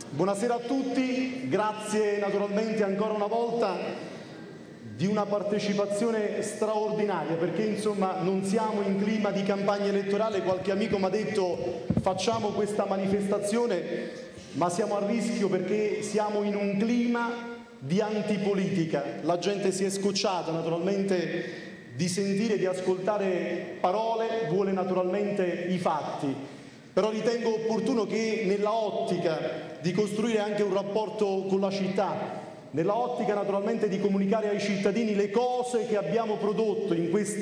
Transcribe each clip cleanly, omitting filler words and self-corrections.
Buonasera a tutti, grazie naturalmente ancora una volta di una partecipazione straordinaria, perché insomma non siamo in clima di campagna elettorale. Qualche amico mi ha detto facciamo questa manifestazione, ma siamo a rischio perché siamo in un clima di antipolitica. La gente si è scocciata naturalmente di sentire, di ascoltare parole, vuole naturalmente i fatti. Però ritengo opportuno che nella ottica di costruire anche un rapporto con la città, nella ottica naturalmente di comunicare ai cittadini le cose che abbiamo prodotto in questi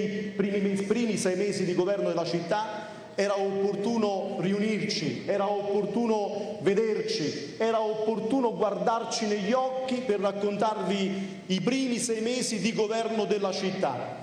primi 6 mesi di governo della città, era opportuno riunirci, era opportuno vederci, era opportuno guardarci negli occhi per raccontarvi i primi 6 mesi di governo della città.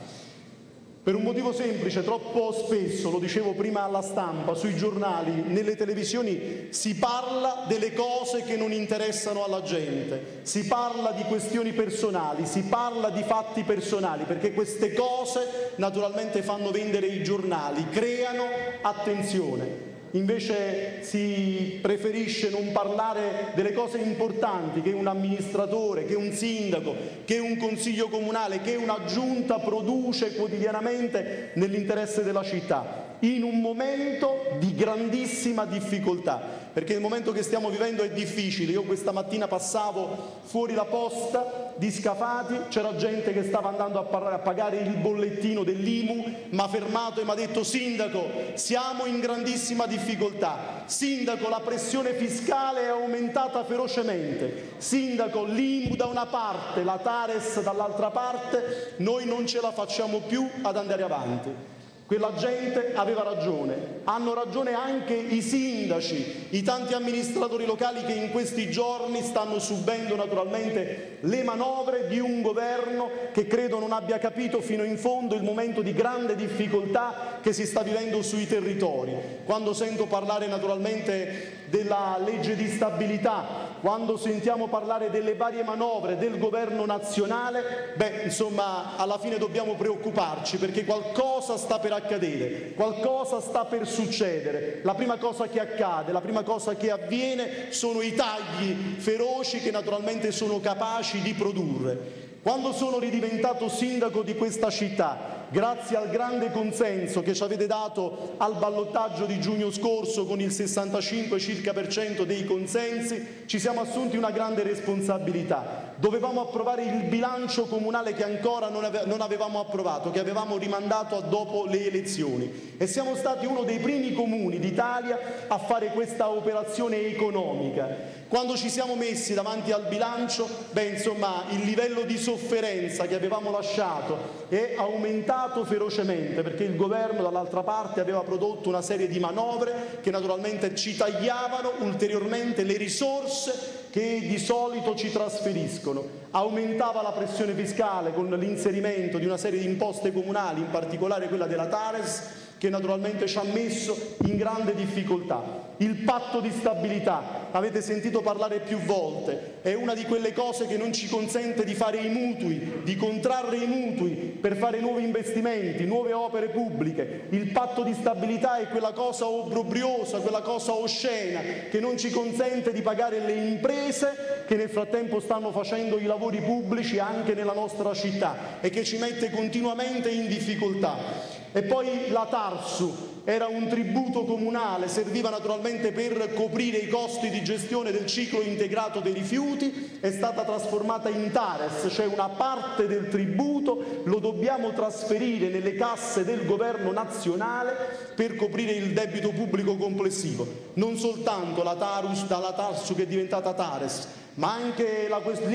Per un motivo semplice: troppo spesso, lo dicevo prima alla stampa, sui giornali, nelle televisioni, si parla delle cose che non interessano alla gente, si parla di questioni personali, si parla di fatti personali, perché queste cose naturalmente fanno vendere i giornali, creano attenzione. Invece si preferisce non parlare delle cose importanti che un amministratore, che un sindaco, che un consiglio comunale, che una giunta produce quotidianamente nell'interesse della città, in un momento di grandissima difficoltà, perché il momento che stiamo vivendo è difficile. Io questa mattina passavo fuori la posta di Scafati, c'era gente che stava andando a pagare il bollettino dell'IMU, mi ha fermato e mi ha detto: sindaco, siamo in grandissima difficoltà, sindaco, la pressione fiscale è aumentata ferocemente, sindaco, l'IMU da una parte, la Tares dall'altra parte, noi non ce la facciamo più ad andare avanti. Quella gente aveva ragione, hanno ragione anche i sindaci, i tanti amministratori locali che in questi giorni stanno subendo naturalmente le manovre di un governo che credo non abbia capito fino in fondo il momento di grande difficoltà che si sta vivendo sui territori. Quando sento parlare naturalmente della legge di stabilità, quando sentiamo parlare delle varie manovre del governo nazionale, insomma, alla fine dobbiamo preoccuparci, perché qualcosa sta per accadere, qualcosa sta per succedere. La prima cosa che accade, la prima cosa che avviene sono i tagli feroci che naturalmente sono capaci di produrre. Quando sono ridiventato sindaco di questa città, grazie al grande consenso che ci avete dato al ballottaggio di giugno scorso con il 65 circa per cento dei consensi, ci siamo assunti una grande responsabilità. Dovevamo approvare il bilancio comunale che ancora non avevamo approvato, che avevamo rimandato a dopo le elezioni, e siamo stati uno dei primi comuni d'Italia a fare questa operazione economica. Quando ci siamo messi davanti al bilancio, insomma, il livello di sofferenza che avevamo lasciato è aumentato ferocemente, perché il governo dall'altra parte aveva prodotto una serie di manovre che naturalmente ci tagliavano ulteriormente le risorse che di solito ci trasferiscono. Aumentava la pressione fiscale con l'inserimento di una serie di imposte comunali, in particolare quella della Tares, che naturalmente ci ha messo in grande difficoltà. Il patto di stabilità, avete sentito parlare più volte, è una di quelle cose che non ci consente di fare i mutui, di contrarre i mutui per fare nuovi investimenti, nuove opere pubbliche. Il patto di stabilità è quella cosa obbrobriosa, quella cosa oscena che non ci consente di pagare le imprese che nel frattempo stanno facendo i lavori pubblici anche nella nostra città e che ci mette continuamente in difficoltà. E poi la Tarsu era un tributo comunale, serviva naturalmente per coprire i costi di gestione del ciclo integrato dei rifiuti, è stata trasformata in Tares, cioè una parte del tributo lo dobbiamo trasferire nelle casse del governo nazionale per coprire il debito pubblico complessivo. Non soltanto la Tarsu che è diventata Tares, ma anche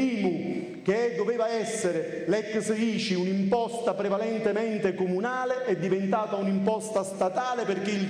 l'IMU, che doveva essere l'ex ICI, un'imposta prevalentemente comunale, è diventata un'imposta statale, perché il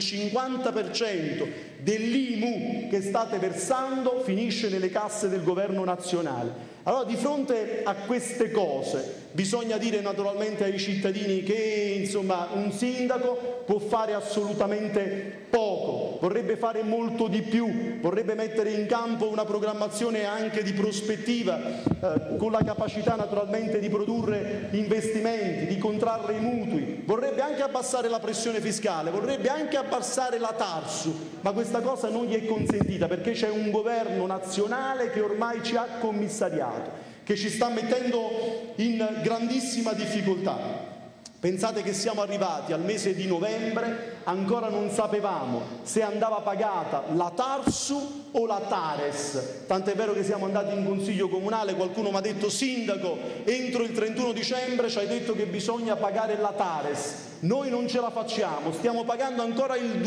50% dell'IMU che state versando finisce nelle casse del governo nazionale. Allora, di fronte a queste cose bisogna dire naturalmente ai cittadini che insomma un sindaco può fare assolutamente poco. vorrebbe fare molto di più, vorrebbe mettere in campo una programmazione anche di prospettiva, con la capacità naturalmente di produrre investimenti, di contrarre i mutui, vorrebbe anche abbassare la pressione fiscale, vorrebbe anche abbassare la TARSU, ma questa cosa non gli è consentita perché c'è un governo nazionale che ormai ci ha commissariato, che ci sta mettendo in grandissima difficoltà. Pensate che siamo arrivati al mese di novembre, ancora non sapevamo se andava pagata la TARSU o la TARES, tant'è vero che siamo andati in consiglio comunale, qualcuno mi ha detto: sindaco, entro il 31 dicembre ci hai detto che bisogna pagare la TARES, noi non ce la facciamo, stiamo pagando ancora il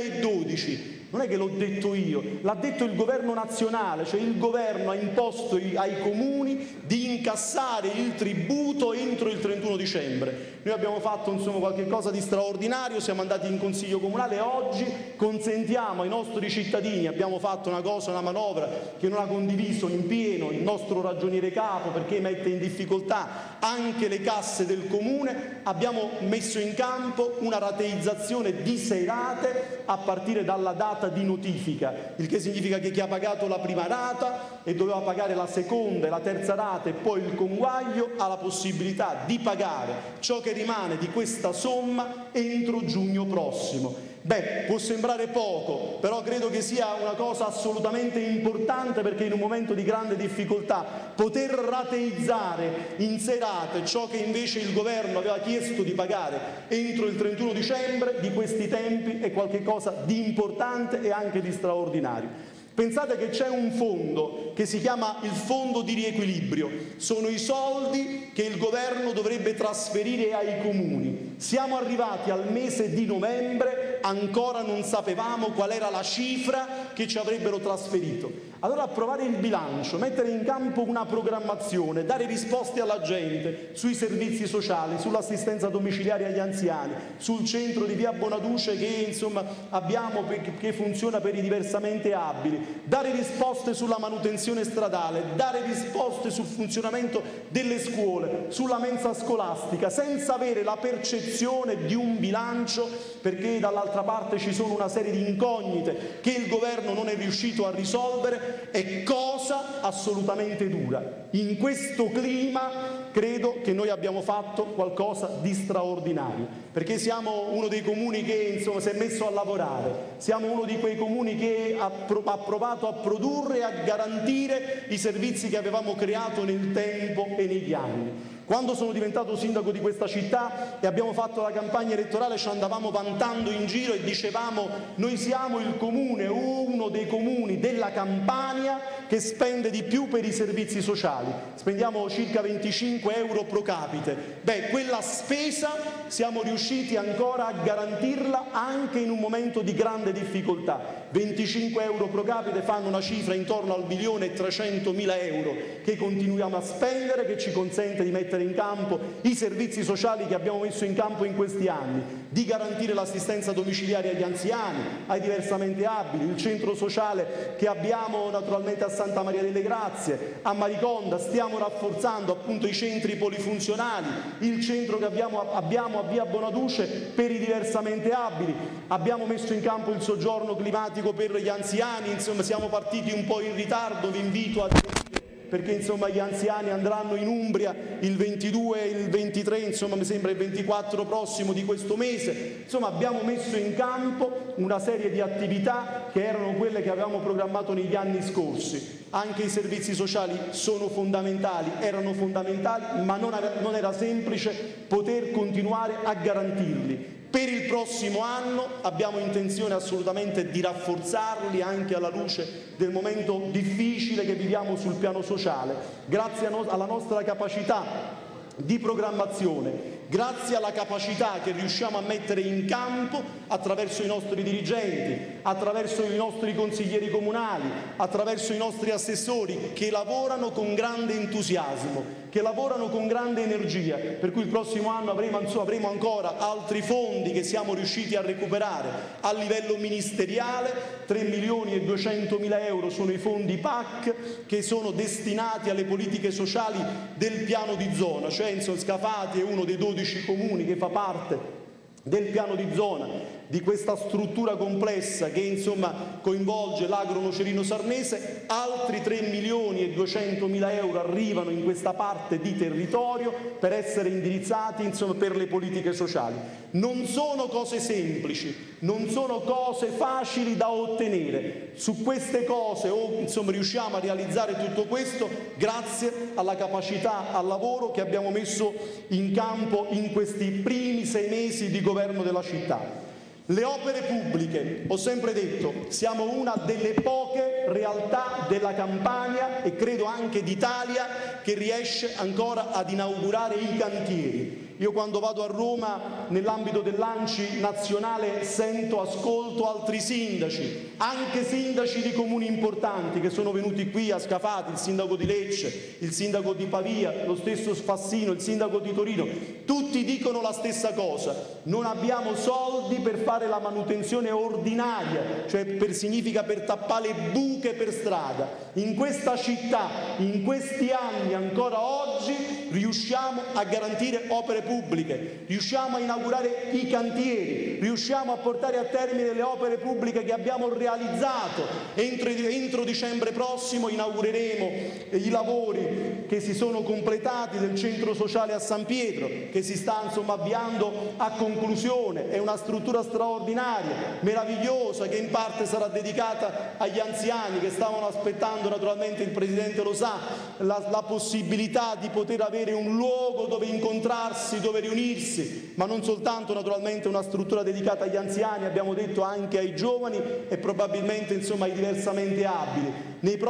2012. Non è che l'ho detto io, l'ha detto il governo nazionale, cioè il governo ha imposto ai comuni di incassare il tributo entro il 31 dicembre. Noi abbiamo fatto qualche cosa di straordinario, siamo andati in consiglio comunale e oggi consentiamo ai nostri cittadini, abbiamo fatto una manovra che non ha condiviso in pieno il nostro ragioniere capo perché mette in difficoltà anche le casse del comune, abbiamo messo in campo una rateizzazione di 6 rate a partire dalla data di notifica, il che significa che chi ha pagato la prima rata e doveva pagare la seconda e la terza rata e poi il conguaglio ha la possibilità di pagare ciò che rimane di questa somma entro giugno prossimo. Beh, può sembrare poco, però credo che sia una cosa assolutamente importante perché in un momento di grande difficoltà poter rateizzare in 6 rate ciò che invece il governo aveva chiesto di pagare entro il 31 dicembre di questi tempi è qualcosa di importante e anche di straordinario. Pensate che c'è un fondo che si chiama il fondo di riequilibrio, sono i soldi che il governo dovrebbe trasferire ai comuni. Siamo arrivati al mese di novembre, ancora non sapevamo qual era la cifra che ci avrebbero trasferito. Allora approvare il bilancio, mettere in campo una programmazione, dare risposte alla gente sui servizi sociali, sull'assistenza domiciliare agli anziani, sul centro di via Bonaduce che abbiamo che funziona per i diversamente abili, dare risposte sulla manutenzione stradale, dare risposte sul funzionamento delle scuole, sulla mensa scolastica, senza avere la percezione di un bilancio, perché dall'altra parte ci sono una serie di incognite che il governo non è riuscito a risolvere, è cosa assolutamente dura. In questo clima credo che noi abbiamo fatto qualcosa di straordinario, perché siamo uno dei comuni che si è messo a lavorare, siamo uno di quei comuni che ha provato a produrre e a garantire i servizi che avevamo creato nel tempo e negli anni. Quando sono diventato sindaco di questa città e abbiamo fatto la campagna elettorale ci andavamo vantando in giro e dicevamo: noi siamo il comune, uno dei comuni della Campania che spende di più per i servizi sociali, spendiamo circa 25 euro pro capite. Beh, quella spesa siamo riusciti ancora a garantirla anche in un momento di grande difficoltà. 25 euro pro capite fanno una cifra intorno al 1.300.000 euro che continuiamo a spendere, che ci consente di mettere in campo i servizi sociali che abbiamo messo in campo in questi anni, di garantire l'assistenza domiciliare agli anziani, ai diversamente abili, il centro sociale che abbiamo naturalmente a Santa Maria delle Grazie, a Mariconda, stiamo rafforzando appunto i centri polifunzionali, il centro che abbiamo a via Bonaduce per i diversamente abili, abbiamo messo in campo il soggiorno climatico per gli anziani, siamo partiti un po' in ritardo, vi invito a perché gli anziani andranno in Umbria il 22 e il 23, mi sembra il 24 prossimo di questo mese. Abbiamo messo in campo una serie di attività che erano quelle che avevamo programmato negli anni scorsi. Anche i servizi sociali sono fondamentali, erano fondamentali, ma non era semplice poter continuare a garantirli. Per il prossimo anno abbiamo intenzione assolutamente di rafforzarli anche alla luce del momento difficile che viviamo sul piano sociale, grazie alla nostra capacità di programmazione, grazie alla capacità che riusciamo a mettere in campo attraverso i nostri dirigenti, attraverso i nostri consiglieri comunali, attraverso i nostri assessori che lavorano con grande entusiasmo, che lavorano con grande energia, per cui il prossimo anno avremo ancora altri fondi che siamo riusciti a recuperare a livello ministeriale. 3.200.000 euro sono i fondi PAC che sono destinati alle politiche sociali del piano di zona, cioè Scafati è uno dei 12 comuni che fa parte del piano di zona, di questa struttura complessa che insomma coinvolge l'agro nocerino sarnese, altri 3.200.000 euro arrivano in questa parte di territorio per essere indirizzati insomma per le politiche sociali. Non sono cose semplici, non sono cose facili da ottenere. Su queste cose insomma riusciamo a realizzare tutto questo grazie alla capacità, al lavoro che abbiamo messo in campo in questi primi 6 mesi di governo della città. Le opere pubbliche, ho sempre detto, siamo una delle poche realtà della Campania e credo anche d'Italia che riesce ancora ad inaugurare i cantieri. Io quando vado a Roma nell'ambito dell'ANCI nazionale sento, ascolto altri sindaci, anche sindaci di comuni importanti che sono venuti qui a Scafati, il sindaco di Lecce, il sindaco di Pavia, lo stesso Fassino, il sindaco di Torino, tutti dicono la stessa cosa: non abbiamo soldi per fare la manutenzione ordinaria, cioè significa per tappare buche per strada. In questa città, in questi anni, ancora oggi, riusciamo a garantire opere pubbliche, riusciamo a inaugurare i cantieri, riusciamo a portare a termine le opere pubbliche che abbiamo realizzato. Entro dicembre prossimo inaugureremo i lavori che si sono completati del centro sociale a San Pietro, che si sta insomma avviando a conclusione. È una struttura straordinaria, meravigliosa, che in parte sarà dedicata agli anziani che stavano aspettando, naturalmente il Presidente lo sa, la possibilità di poter avere un luogo dove incontrarsi, dove riunirsi, ma non soltanto naturalmente una struttura dedicata agli anziani, abbiamo detto anche ai giovani e probabilmente insomma ai diversamente abili.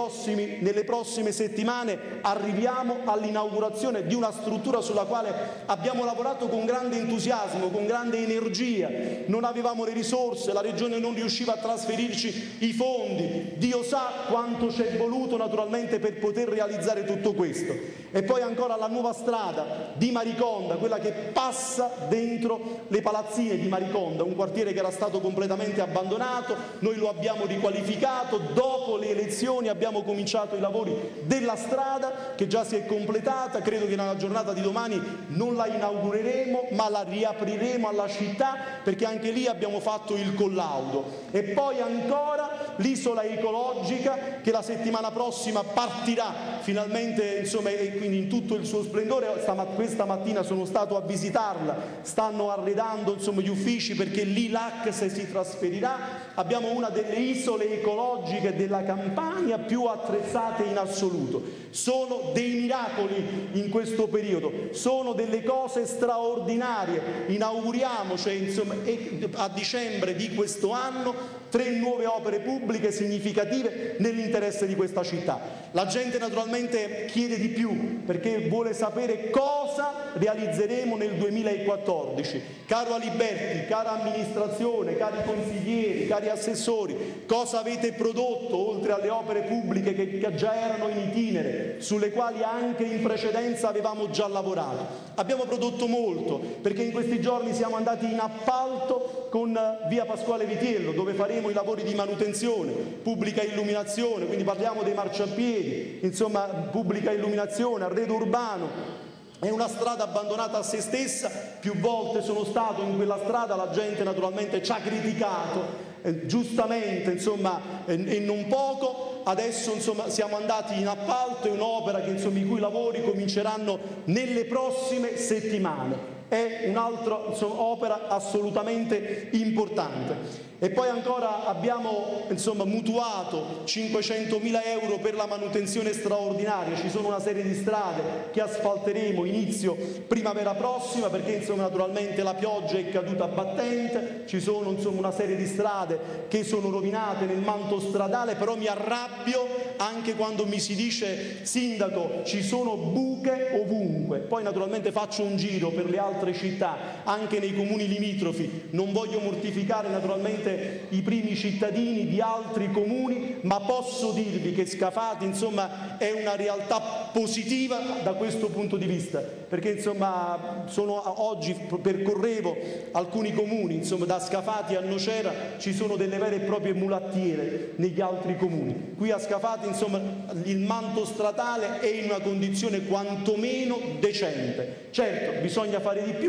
Nelle prossime settimane arriviamo all'inaugurazione di una struttura sulla quale abbiamo lavorato con grande entusiasmo, con grande energia. Non avevamo le risorse, la Regione non riusciva a trasferirci i fondi, Dio sa quanto ci è voluto naturalmente per poter realizzare tutto questo. E poi ancora la nuova strada di Mariconda, quella che passa dentro le palazzine di Mariconda, un quartiere che era stato completamente abbandonato. Noi lo abbiamo riqualificato, dopo le elezioni abbiamo cominciato i lavori della strada che già si è completata. Credo che nella giornata di domani non la inaugureremo ma la riapriremo alla città, perché anche lì abbiamo fatto il collaudo. E poi ancora l'isola ecologica che la settimana prossima partirà finalmente insomma, e quindi in tutto il suo splendore. Questa mattina sono stato a visitarla, stanno arredando insomma gli uffici perché lì l'ACS si trasferirà. Abbiamo una delle isole ecologiche della Campania più attrezzate in assoluto. Sono dei miracoli in questo periodo, sono delle cose straordinarie. Inauguriamo, cioè, insomma, a dicembre di questo anno 3 nuove opere pubbliche significative nell'interesse di questa città. La gente naturalmente chiede di più perché vuole sapere cosa realizzeremo nel 2014. Caro Aliberti, cara amministrazione, cari consiglieri, cari assessori, cosa avete prodotto oltre alle opere pubbliche che già erano in itinere, sulle quali anche in precedenza avevamo già lavorato? Abbiamo prodotto molto perché in questi giorni siamo andati in appalto con via Pasquale Vitiello, dove faremo i lavori di manutenzione, pubblica illuminazione, quindi parliamo dei marciapiedi, insomma pubblica illuminazione, arredo urbano. È una strada abbandonata a se stessa, più volte sono stato in quella strada, la gente naturalmente ci ha criticato, giustamente insomma, e non poco. Adesso insomma siamo andati in appalto, è un'opera che insomma i cui lavori cominceranno nelle prossime settimane. È un'altra opera assolutamente importante. E poi ancora abbiamo insomma mutuato 500.000 euro per la manutenzione straordinaria. Ci sono una serie di strade che asfalteremo inizio primavera prossima perché insomma naturalmente la pioggia è caduta battente, ci sono insomma una serie di strade che sono rovinate nel manto stradale, però mi arrabbio anche quando mi si dice: sindaco, ci sono buche ovunque. Poi naturalmente faccio un giro per le altre città, anche nei comuni limitrofi, non voglio mortificare naturalmente i primi cittadini di altri comuni, ma posso dirvi che Scafati insomma è una realtà positiva da questo punto di vista, perché insomma oggi percorrevo alcuni comuni, insomma da Scafati a Nocera ci sono delle vere e proprie mulattiere negli altri comuni. Qui a Scafati insomma il manto stradale è in una condizione quantomeno decente. Certo, bisogna fare di più,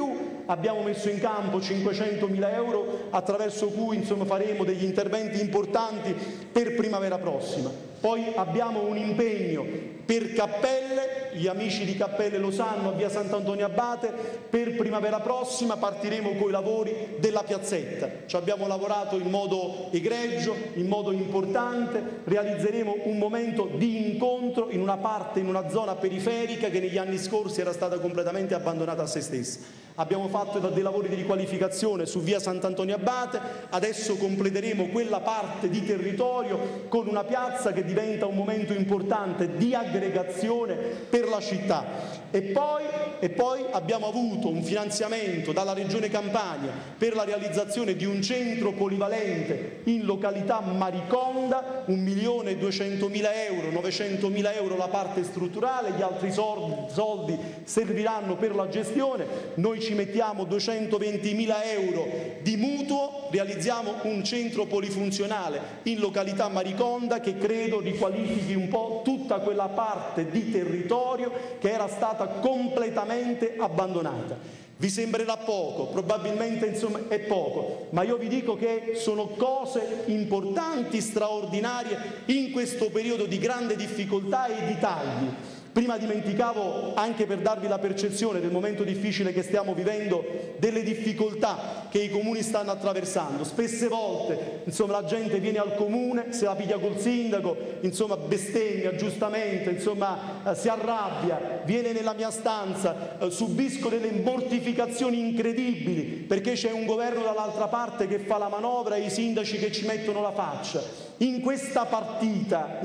abbiamo messo in campo 500.000 euro attraverso cui insomma faremo degli interventi importanti per primavera prossima. Poi abbiamo un impegno per Cappelle, gli amici di Cappelle lo sanno, a via Sant'Antonio Abate, per primavera prossima partiremo con i lavori della piazzetta. Ci abbiamo lavorato in modo egregio, in modo importante, realizzeremo un momento di incontro in una parte, in una zona periferica che negli anni scorsi era stata completamente abbandonata a se stessa. Abbiamo fatto dei lavori di riqualificazione su via Sant'Antonio Abate, adesso completeremo quella parte di territorio con una piazza che diventa un momento importante di aggregazione per la città. E poi abbiamo avuto un finanziamento dalla Regione Campania per la realizzazione di un centro polivalente in località Mariconda, 1.200.000 euro, 900.000 euro la parte strutturale, gli altri soldi serviranno per la gestione. Noi ci mettiamo 220.000 euro di mutuo, realizziamo un centro polifunzionale in località Mariconda che credo riqualifichi un po' tutta quella parte di territorio che era stata completamente abbandonata. Vi sembrerà poco, probabilmente insomma è poco, ma io vi dico che sono cose importanti, straordinarie in questo periodo di grande difficoltà e di tagli. Prima dimenticavo, anche per darvi la percezione del momento difficile che stiamo vivendo, delle difficoltà che i comuni stanno attraversando. Spesse volte la gente viene al comune, se la piglia col sindaco, bestemmia giustamente, si arrabbia, viene nella mia stanza, subisco delle mortificazioni incredibili perché c'è un governo dall'altra parte che fa la manovra e i sindaci che ci mettono la faccia. In questa partita,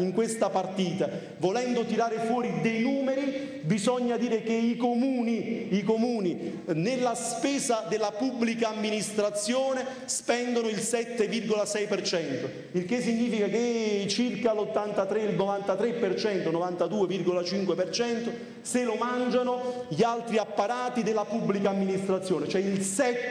volendo tirare fuori dei numeri, bisogna dire che i comuni nella spesa della pubblica amministrazione spendono il 7,6%, il che significa che circa l'83, il 93%, 92,5% se lo mangiano gli altri apparati della pubblica amministrazione, cioè il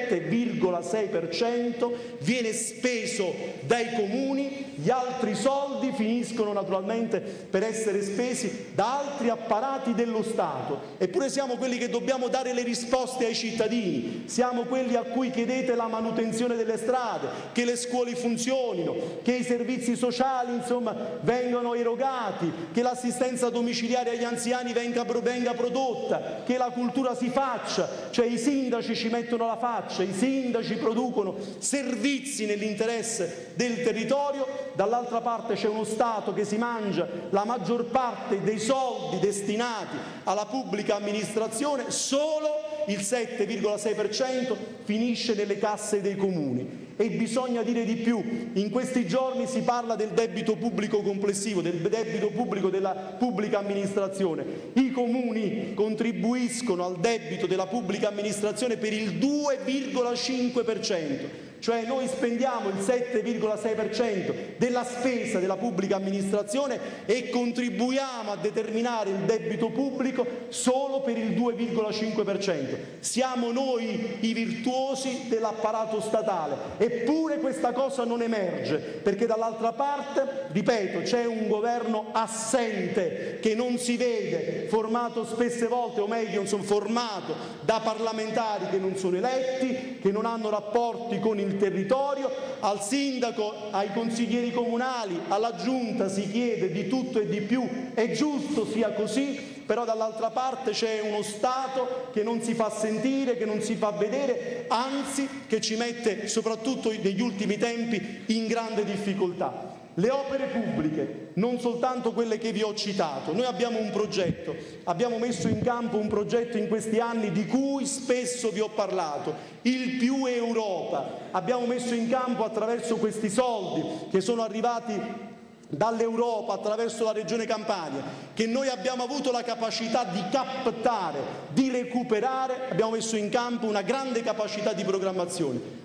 7,6% viene speso dai comuni, gli altri soldi finiscono naturalmente per essere spesi da altri apparati dello Stato. Eppure siamo quelli che dobbiamo dare le risposte ai cittadini, siamo quelli a cui chiedete la manutenzione delle strade, che le scuole funzionino, che i servizi sociali vengano erogati, che l'assistenza domiciliare agli anziani venga prodotta, che la cultura si faccia, cioè i sindaci ci mettono la faccia, i sindaci producono servizi nell'interesse del territorio, dall'altra parte c'è uno Stato che si mangia la maggior parte dei soldi destinati alla pubblica amministrazione, solo il 7,6% finisce nelle casse dei comuni. E bisogna dire di più, in questi giorni si parla del debito pubblico complessivo, del debito pubblico della pubblica amministrazione. I comuni contribuiscono al debito della pubblica amministrazione per il 2,5%. Cioè noi spendiamo il 7,6% della spesa della pubblica amministrazione e contribuiamo a determinare il debito pubblico solo per il 2,5%. Siamo noi i virtuosi dell'apparato statale, eppure questa cosa non emerge, perché dall'altra parte, ripeto, c'è un governo assente che non si vede, formato spesse volte, o meglio, formato da parlamentari che non sono eletti, che non hanno rapporti con il territorio. Al sindaco, ai consiglieri comunali, alla giunta si chiede di tutto e di più, è giusto sia così, però dall'altra parte c'è uno Stato che non si fa sentire, che non si fa vedere, anzi che ci mette, soprattutto negli ultimi tempi, in grande difficoltà. Le opere pubbliche, non soltanto quelle che vi ho citato, noi abbiamo un progetto, abbiamo messo in campo un progetto in questi anni di cui spesso vi ho parlato, il più Europa. Abbiamo messo in campo attraverso questi soldi che sono arrivati dall'Europa attraverso la Regione Campania, che noi abbiamo avuto la capacità di captare, di recuperare, abbiamo messo in campo una grande capacità di programmazione.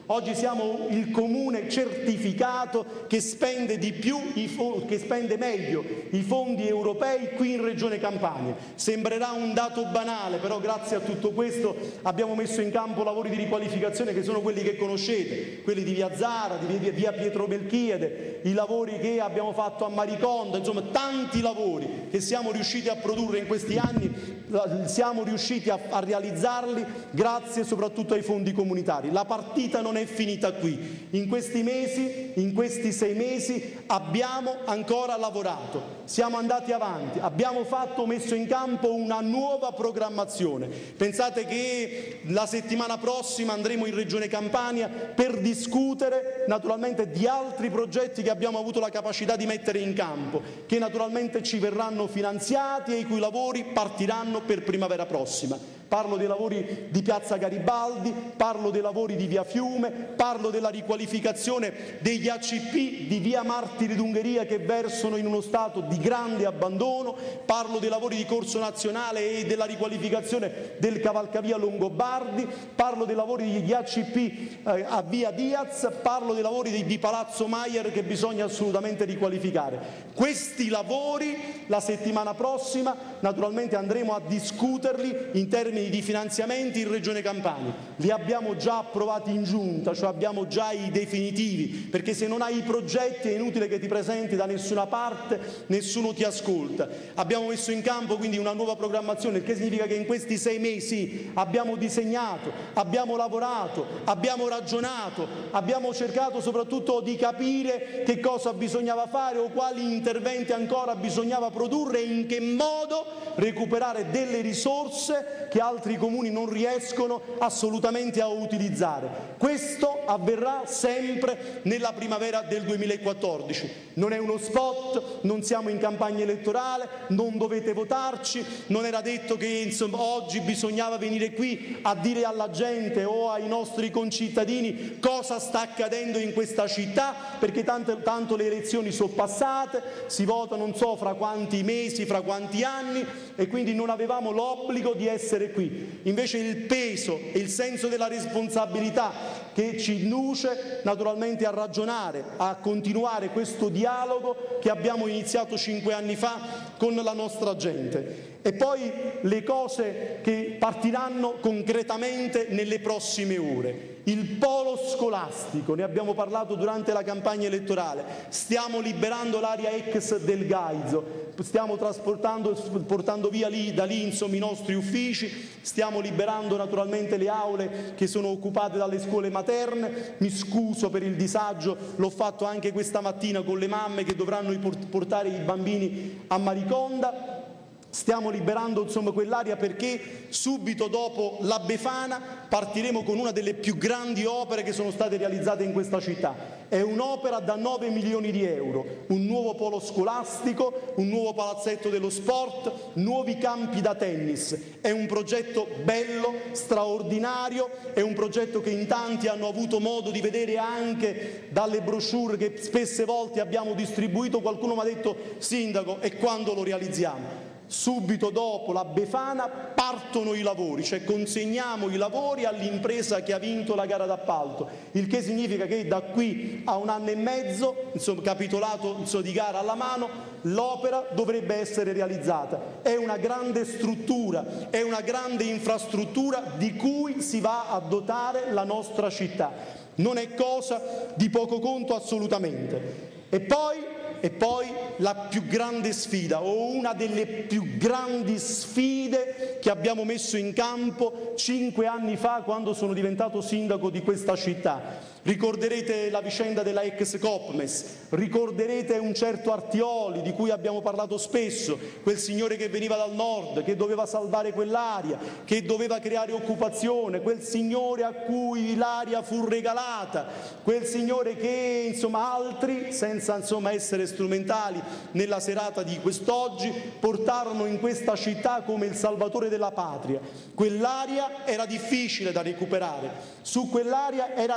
Oggi siamo il comune certificato che spende di più, che spende meglio i fondi europei qui in Regione Campania. Sembrerà un dato banale, però grazie a tutto questo abbiamo messo in campo lavori di riqualificazione che sono quelli che conoscete, quelli di via Zara, di via Pietro Belchiede, i lavori che abbiamo fatto a Mariconda, insomma tanti lavori che siamo riusciti a produrre in questi anni, siamo riusciti a realizzarli grazie soprattutto ai fondi comunitari. La partita non è finita qui. In questi mesi, in questi 6 mesi abbiamo ancora lavorato, siamo andati avanti, abbiamo messo in campo una nuova programmazione. Pensate che la settimana prossima andremo in Regione Campania per discutere naturalmente di altri progetti che abbiamo avuto la capacità di mettere in campo, che naturalmente ci verranno finanziati e i cui lavori partiranno per primavera prossima. Parlo dei lavori di Piazza Garibaldi, parlo dei lavori di via Fiume, parlo della riqualificazione degli ACP di via Martiri d'Ungheria che versano in uno stato di grande abbandono, parlo dei lavori di Corso Nazionale e della riqualificazione del cavalcavia Longobardi, parlo dei lavori degli ACP a via Diaz, parlo dei lavori di Palazzo Maier che bisogna assolutamente riqualificare. Questi lavori la settimana prossima naturalmente andremo a discuterli in termini di finanziamenti in Regione Campania. Li abbiamo già approvati in giunta, cioè abbiamo già i definitivi, perché se non hai i progetti è inutile che ti presenti da nessuna parte, nessuno ti ascolta. Abbiamo messo in campo quindi una nuova programmazione, il che significa che in questi 6 mesi abbiamo disegnato, abbiamo lavorato, abbiamo ragionato, abbiamo cercato soprattutto di capire che cosa bisognava fare o quali interventi ancora bisognava produrre e in che modo recuperare delle risorse che altri comuni non riescono assolutamente a utilizzare. Questo avverrà sempre nella primavera del 2014. Non è uno spot, non siamo in campagna elettorale, non dovete votarci, non era detto che insomma, oggi bisognava venire qui a dire alla gente o ai nostri concittadini cosa sta accadendo in questa città, perché tanto le elezioni sono passate, si vota non so fra quanti mesi, fra quanti anni e quindi non avevamo l'obbligo di essere qui. Invece il peso e il senso della responsabilità che ci induce naturalmente a ragionare, a continuare questo dialogo che abbiamo iniziato 5 anni fa con la nostra gente. E poi le cose che partiranno concretamente nelle prossime ore. Il polo scolastico, ne abbiamo parlato durante la campagna elettorale, stiamo liberando l'area ex del Gaizo, stiamo portando via da lì insomma, i nostri uffici, stiamo liberando naturalmente le aule che sono occupate dalle scuole materne, mi scuso per il disagio, l'ho fatto anche questa mattina con le mamme che dovranno portare i bambini a Mariconda. Stiamo liberando insomma quell'area perché subito dopo la Befana partiremo con una delle più grandi opere che sono state realizzate in questa città. È un'opera da 9 milioni di euro, un nuovo polo scolastico, un nuovo palazzetto dello sport, nuovi campi da tennis. È un progetto bello, straordinario, è un progetto che in tanti hanno avuto modo di vedere anche dalle brochure che spesse volte abbiamo distribuito. Qualcuno mi ha detto: Sindaco, e quando lo realizziamo? Subito dopo la Befana partono i lavori, cioè consegniamo i lavori all'impresa che ha vinto la gara d'appalto, il che significa che da qui a 1 anno e mezzo, insomma, capitolato di gara alla mano, l'opera dovrebbe essere realizzata. È una grande struttura, è una grande infrastruttura di cui si va a dotare la nostra città. Non è cosa di poco conto assolutamente. E poi la più grande sfida, o una delle più grandi sfide che abbiamo messo in campo 5 anni fa quando sono diventato sindaco di questa città. Ricorderete la vicenda della ex Copmes, ricorderete un certo Artioli di cui abbiamo parlato spesso, quel signore che veniva dal nord, che doveva salvare quell'area, che doveva creare occupazione, quel signore a cui l'area fu regalata, quel signore che insomma altri, senza insomma essere strumentali nella serata di quest'oggi, portarono in questa città come il salvatore della patria. Quell'area era difficile da recuperare, su quell'area era difficile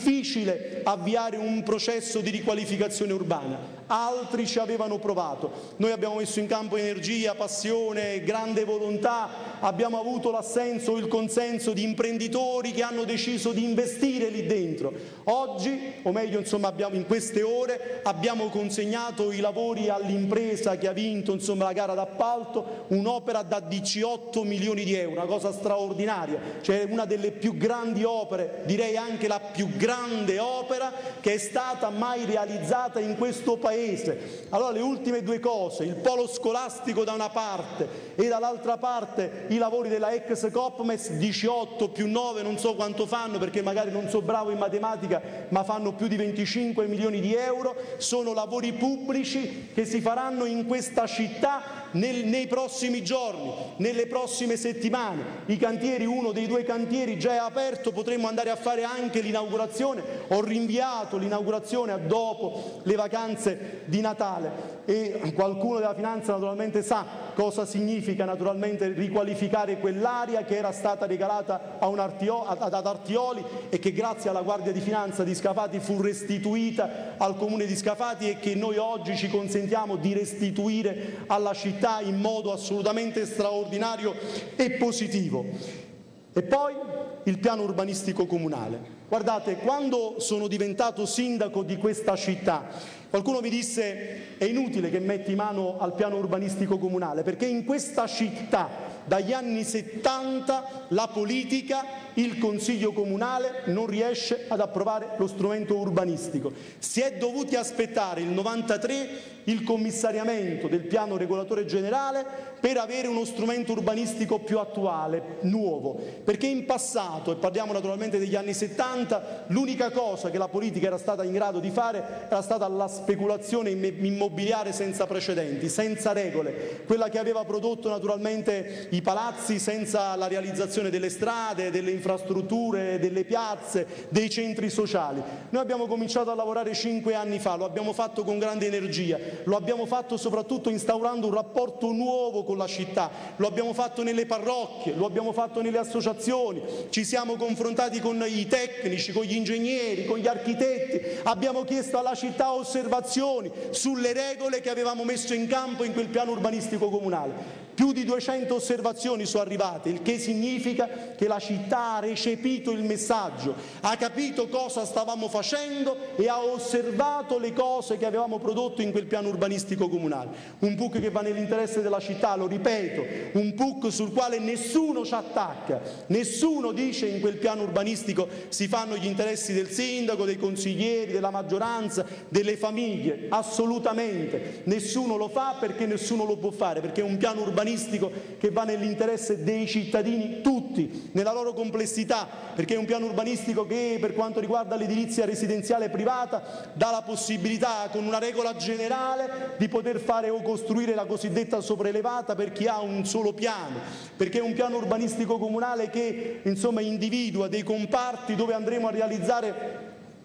difficile avviare un processo di riqualificazione urbana, altri ci avevano provato. Noi abbiamo messo in campo energia, passione, grande volontà, abbiamo avuto l'assenso, il consenso di imprenditori che hanno deciso di investire lì dentro. Oggi, o meglio insomma in queste ore, abbiamo consegnato i lavori all'impresa che ha vinto la gara d'appalto, un'opera da 18 milioni di euro, una cosa straordinaria, cioè una delle più grandi opere, direi anche la più grande opera che è stata mai realizzata in questo Paese. Allora le ultime due cose, il polo scolastico da una parte e dall'altra parte i lavori della ex Copmes, 18 più 9 non so quanto fanno perché magari non so bravo in matematica, ma fanno più di 25 milioni di euro, sono lavori pubblici che si faranno in questa città nei prossimi giorni, nelle prossime settimane. I cantieri, uno dei due cantieri già è aperto, potremmo andare a fare anche l'inaugurazione. Ho rinviato l'inaugurazione a dopo le vacanze di Natale e qualcuno della finanza naturalmente sa cosa significa naturalmente riqualificare quell'area che era stata regalata ad Artioli e che grazie alla Guardia di Finanza di Scafati fu restituita al Comune di Scafati e che noi oggi ci consentiamo di restituire alla città in modo assolutamente straordinario e positivo. E poi il piano urbanistico comunale. Guardate, quando sono diventato sindaco di questa città, qualcuno mi disse è inutile che metti mano al piano urbanistico comunale, perché in questa città dagli anni 70 la politica, il Consiglio Comunale non riesce ad approvare lo strumento urbanistico. Si è dovuti aspettare il 93 il commissariamento del piano regolatore generale per avere uno strumento urbanistico più attuale, nuovo, perché in passato, e parliamo naturalmente degli anni 70, l'unica cosa che la politica era stata in grado di fare era stata la speculazione immobiliare senza precedenti, senza regole, quella che aveva prodotto naturalmente i palazzi senza la realizzazione delle strade, delle infrastrutture, delle piazze, dei centri sociali. Noi abbiamo cominciato a lavorare 5 anni fa, lo abbiamo fatto con grande energia, lo abbiamo fatto soprattutto instaurando un rapporto nuovo con la città, lo abbiamo fatto nelle parrocchie, lo abbiamo fatto nelle associazioni, ci siamo confrontati con i tecnici, con gli ingegneri, con gli architetti, abbiamo chiesto alla città osservazioni sulle regole che avevamo messo in campo in quel piano urbanistico comunale. Più di 200 osservazioni sono arrivate, il che significa che la città ha recepito il messaggio, ha capito cosa stavamo facendo e ha osservato le cose che avevamo prodotto in quel piano urbanistico comunale. Un PUC che va nell'interesse della città, lo ripeto, un PUC sul quale nessuno ci attacca, nessuno dice in quel piano urbanistico si fanno gli interessi del sindaco, dei consiglieri, della maggioranza, delle famiglie, assolutamente, nessuno lo fa perché nessuno lo può fare, perché è un piano urbanistico che va nell'interesse dei cittadini tutti, nella loro complessità, perché è un piano urbanistico che per quanto riguarda l'edilizia residenziale privata dà la possibilità con una regola generale di poter fare o costruire la cosiddetta sopraelevata per chi ha un solo piano, perché è un piano urbanistico comunale che individua dei comparti dove andremo a realizzare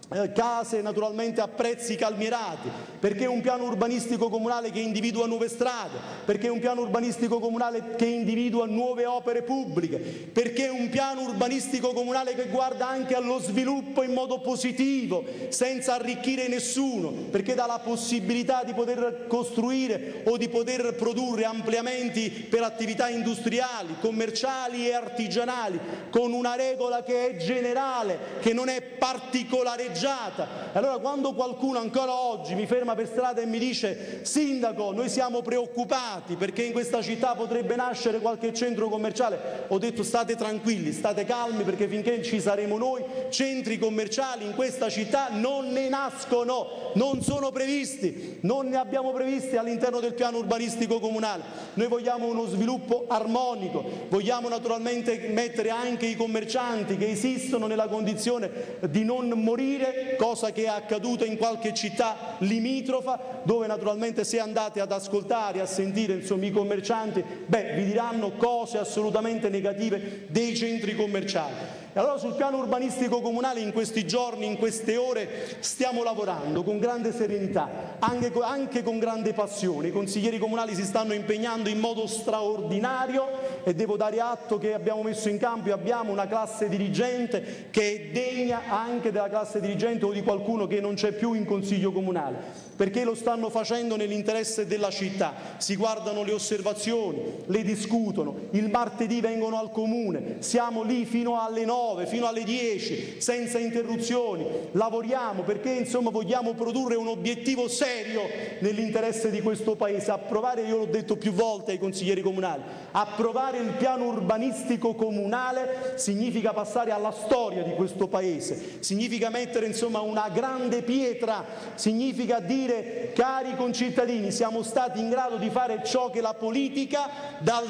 case naturalmente a prezzi calmierati, perché è un piano urbanistico comunale che individua nuove strade, perché è un piano urbanistico comunale che individua nuove opere pubbliche, perché è un piano urbanistico comunale che guarda anche allo sviluppo in modo positivo, senza arricchire nessuno, perché dà la possibilità di poter costruire o di poter produrre ampliamenti per attività industriali, commerciali e artigianali, con una regola che è generale, che non è particolareggiata. Allora quando qualcuno ancora oggi mi ferma per strada e mi dice sindaco noi siamo preoccupati perché in questa città potrebbe nascere qualche centro commerciale, ho detto state tranquilli, state calmi, perché finché ci saremo noi centri commerciali in questa città non ne nascono, non sono previsti, non ne abbiamo previsti all'interno del piano urbanistico comunale. Noi vogliamo uno sviluppo armonico, vogliamo naturalmente mettere anche i commercianti che esistono nella condizione di non morire, cosa che è accaduta in qualche città limitrofa, dove naturalmente se andate ad ascoltare, a sentire i commercianti, vi diranno cose assolutamente negative dei centri commerciali. E allora sul piano urbanistico comunale in questi giorni, in queste ore, stiamo lavorando con grande serenità, anche con grande passione. I consiglieri comunali si stanno impegnando in modo straordinario e devo dare atto che abbiamo messo in campo e abbiamo una classe dirigente che è degna anche della classe dirigente o di qualcuno che non c'è più in Consiglio Comunale, perché lo stanno facendo nell'interesse della città. Si guardano le osservazioni, le discutono, il martedì vengono al Comune, siamo lì fino alle 9, fino alle 10, senza interruzioni, lavoriamo perché insomma vogliamo produrre un obiettivo serio nell'interesse di questo Paese, approvare, io l'ho detto più volte ai consiglieri comunali, approvare il piano urbanistico comunale significa passare alla storia di questo Paese, significa mettere insomma una grande pietra, significa dire: cari concittadini, siamo stati in grado di fare ciò che la politica dal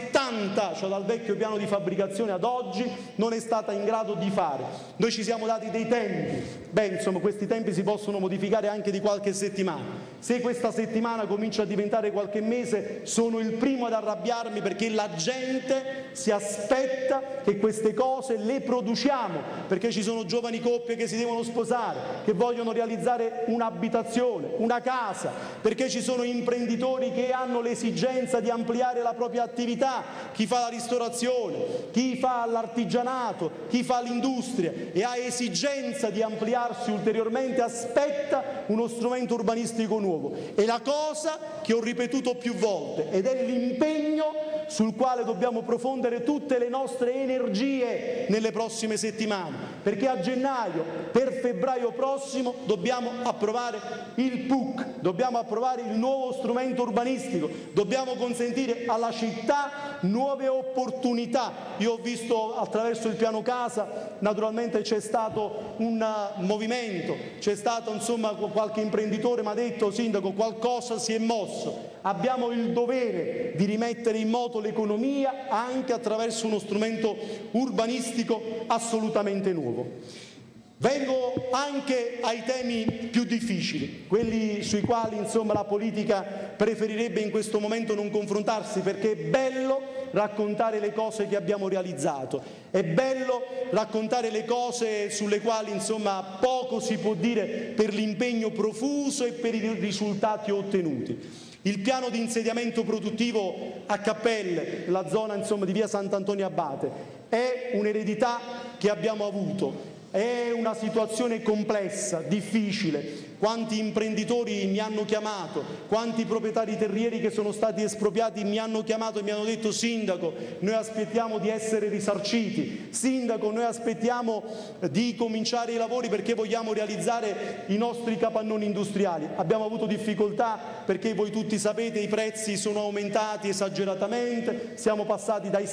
70, cioè dal vecchio piano di fabbricazione ad oggi, non è stata in grado di fare. Noi ci siamo dati dei tempi, insomma questi tempi si possono modificare anche di qualche settimana. Se questa settimana comincia a diventare qualche mese, sono il primo ad arrabbiarmi, perché la gente si aspetta che queste cose le produciamo, perché ci sono giovani coppie che si devono sposare, che vogliono realizzare un'abitazione, una casa, perché ci sono imprenditori che hanno l'esigenza di ampliare la propria attività, chi fa la ristorazione, chi fa l'artigianato, chi fa l'industria e ha esigenza di ampliarsi ulteriormente, aspetta uno strumento urbanistico nuovo. È la cosa che ho ripetuto più volte ed è l'impegno sul quale dobbiamo profondere tutte le nostre energie nelle prossime settimane, perché a gennaio, per febbraio prossimo, dobbiamo approvare il PUC, dobbiamo approvare il nuovo strumento urbanistico, dobbiamo consentire alla città nuove opportunità. Io ho visto attraverso il piano casa, naturalmente c'è stato un movimento, c'è stato insomma qualche imprenditore mi ha detto: sindaco, qualcosa si è mosso. Abbiamo il dovere di rimettere in moto l'economia anche attraverso uno strumento urbanistico assolutamente nuovo. Vengo anche ai temi più difficili, quelli sui quali insomma la politica preferirebbe in questo momento non confrontarsi, perché è bello raccontare le cose che abbiamo realizzato, è bello raccontare le cose sulle quali insomma poco si può dire per l'impegno profuso e per i risultati ottenuti. Il piano di insediamento produttivo a Cappelle, la zona insomma di via Sant'Antonio Abate, è un'eredità che abbiamo avuto. È una situazione complessa, difficile. Quanti imprenditori mi hanno chiamato, quanti proprietari terrieri che sono stati espropriati mi hanno chiamato e mi hanno detto: sindaco, noi aspettiamo di essere risarciti, sindaco, noi aspettiamo di cominciare i lavori perché vogliamo realizzare i nostri capannoni industriali. Abbiamo avuto difficoltà perché voi tutti sapete i prezzi sono aumentati esageratamente, siamo passati dai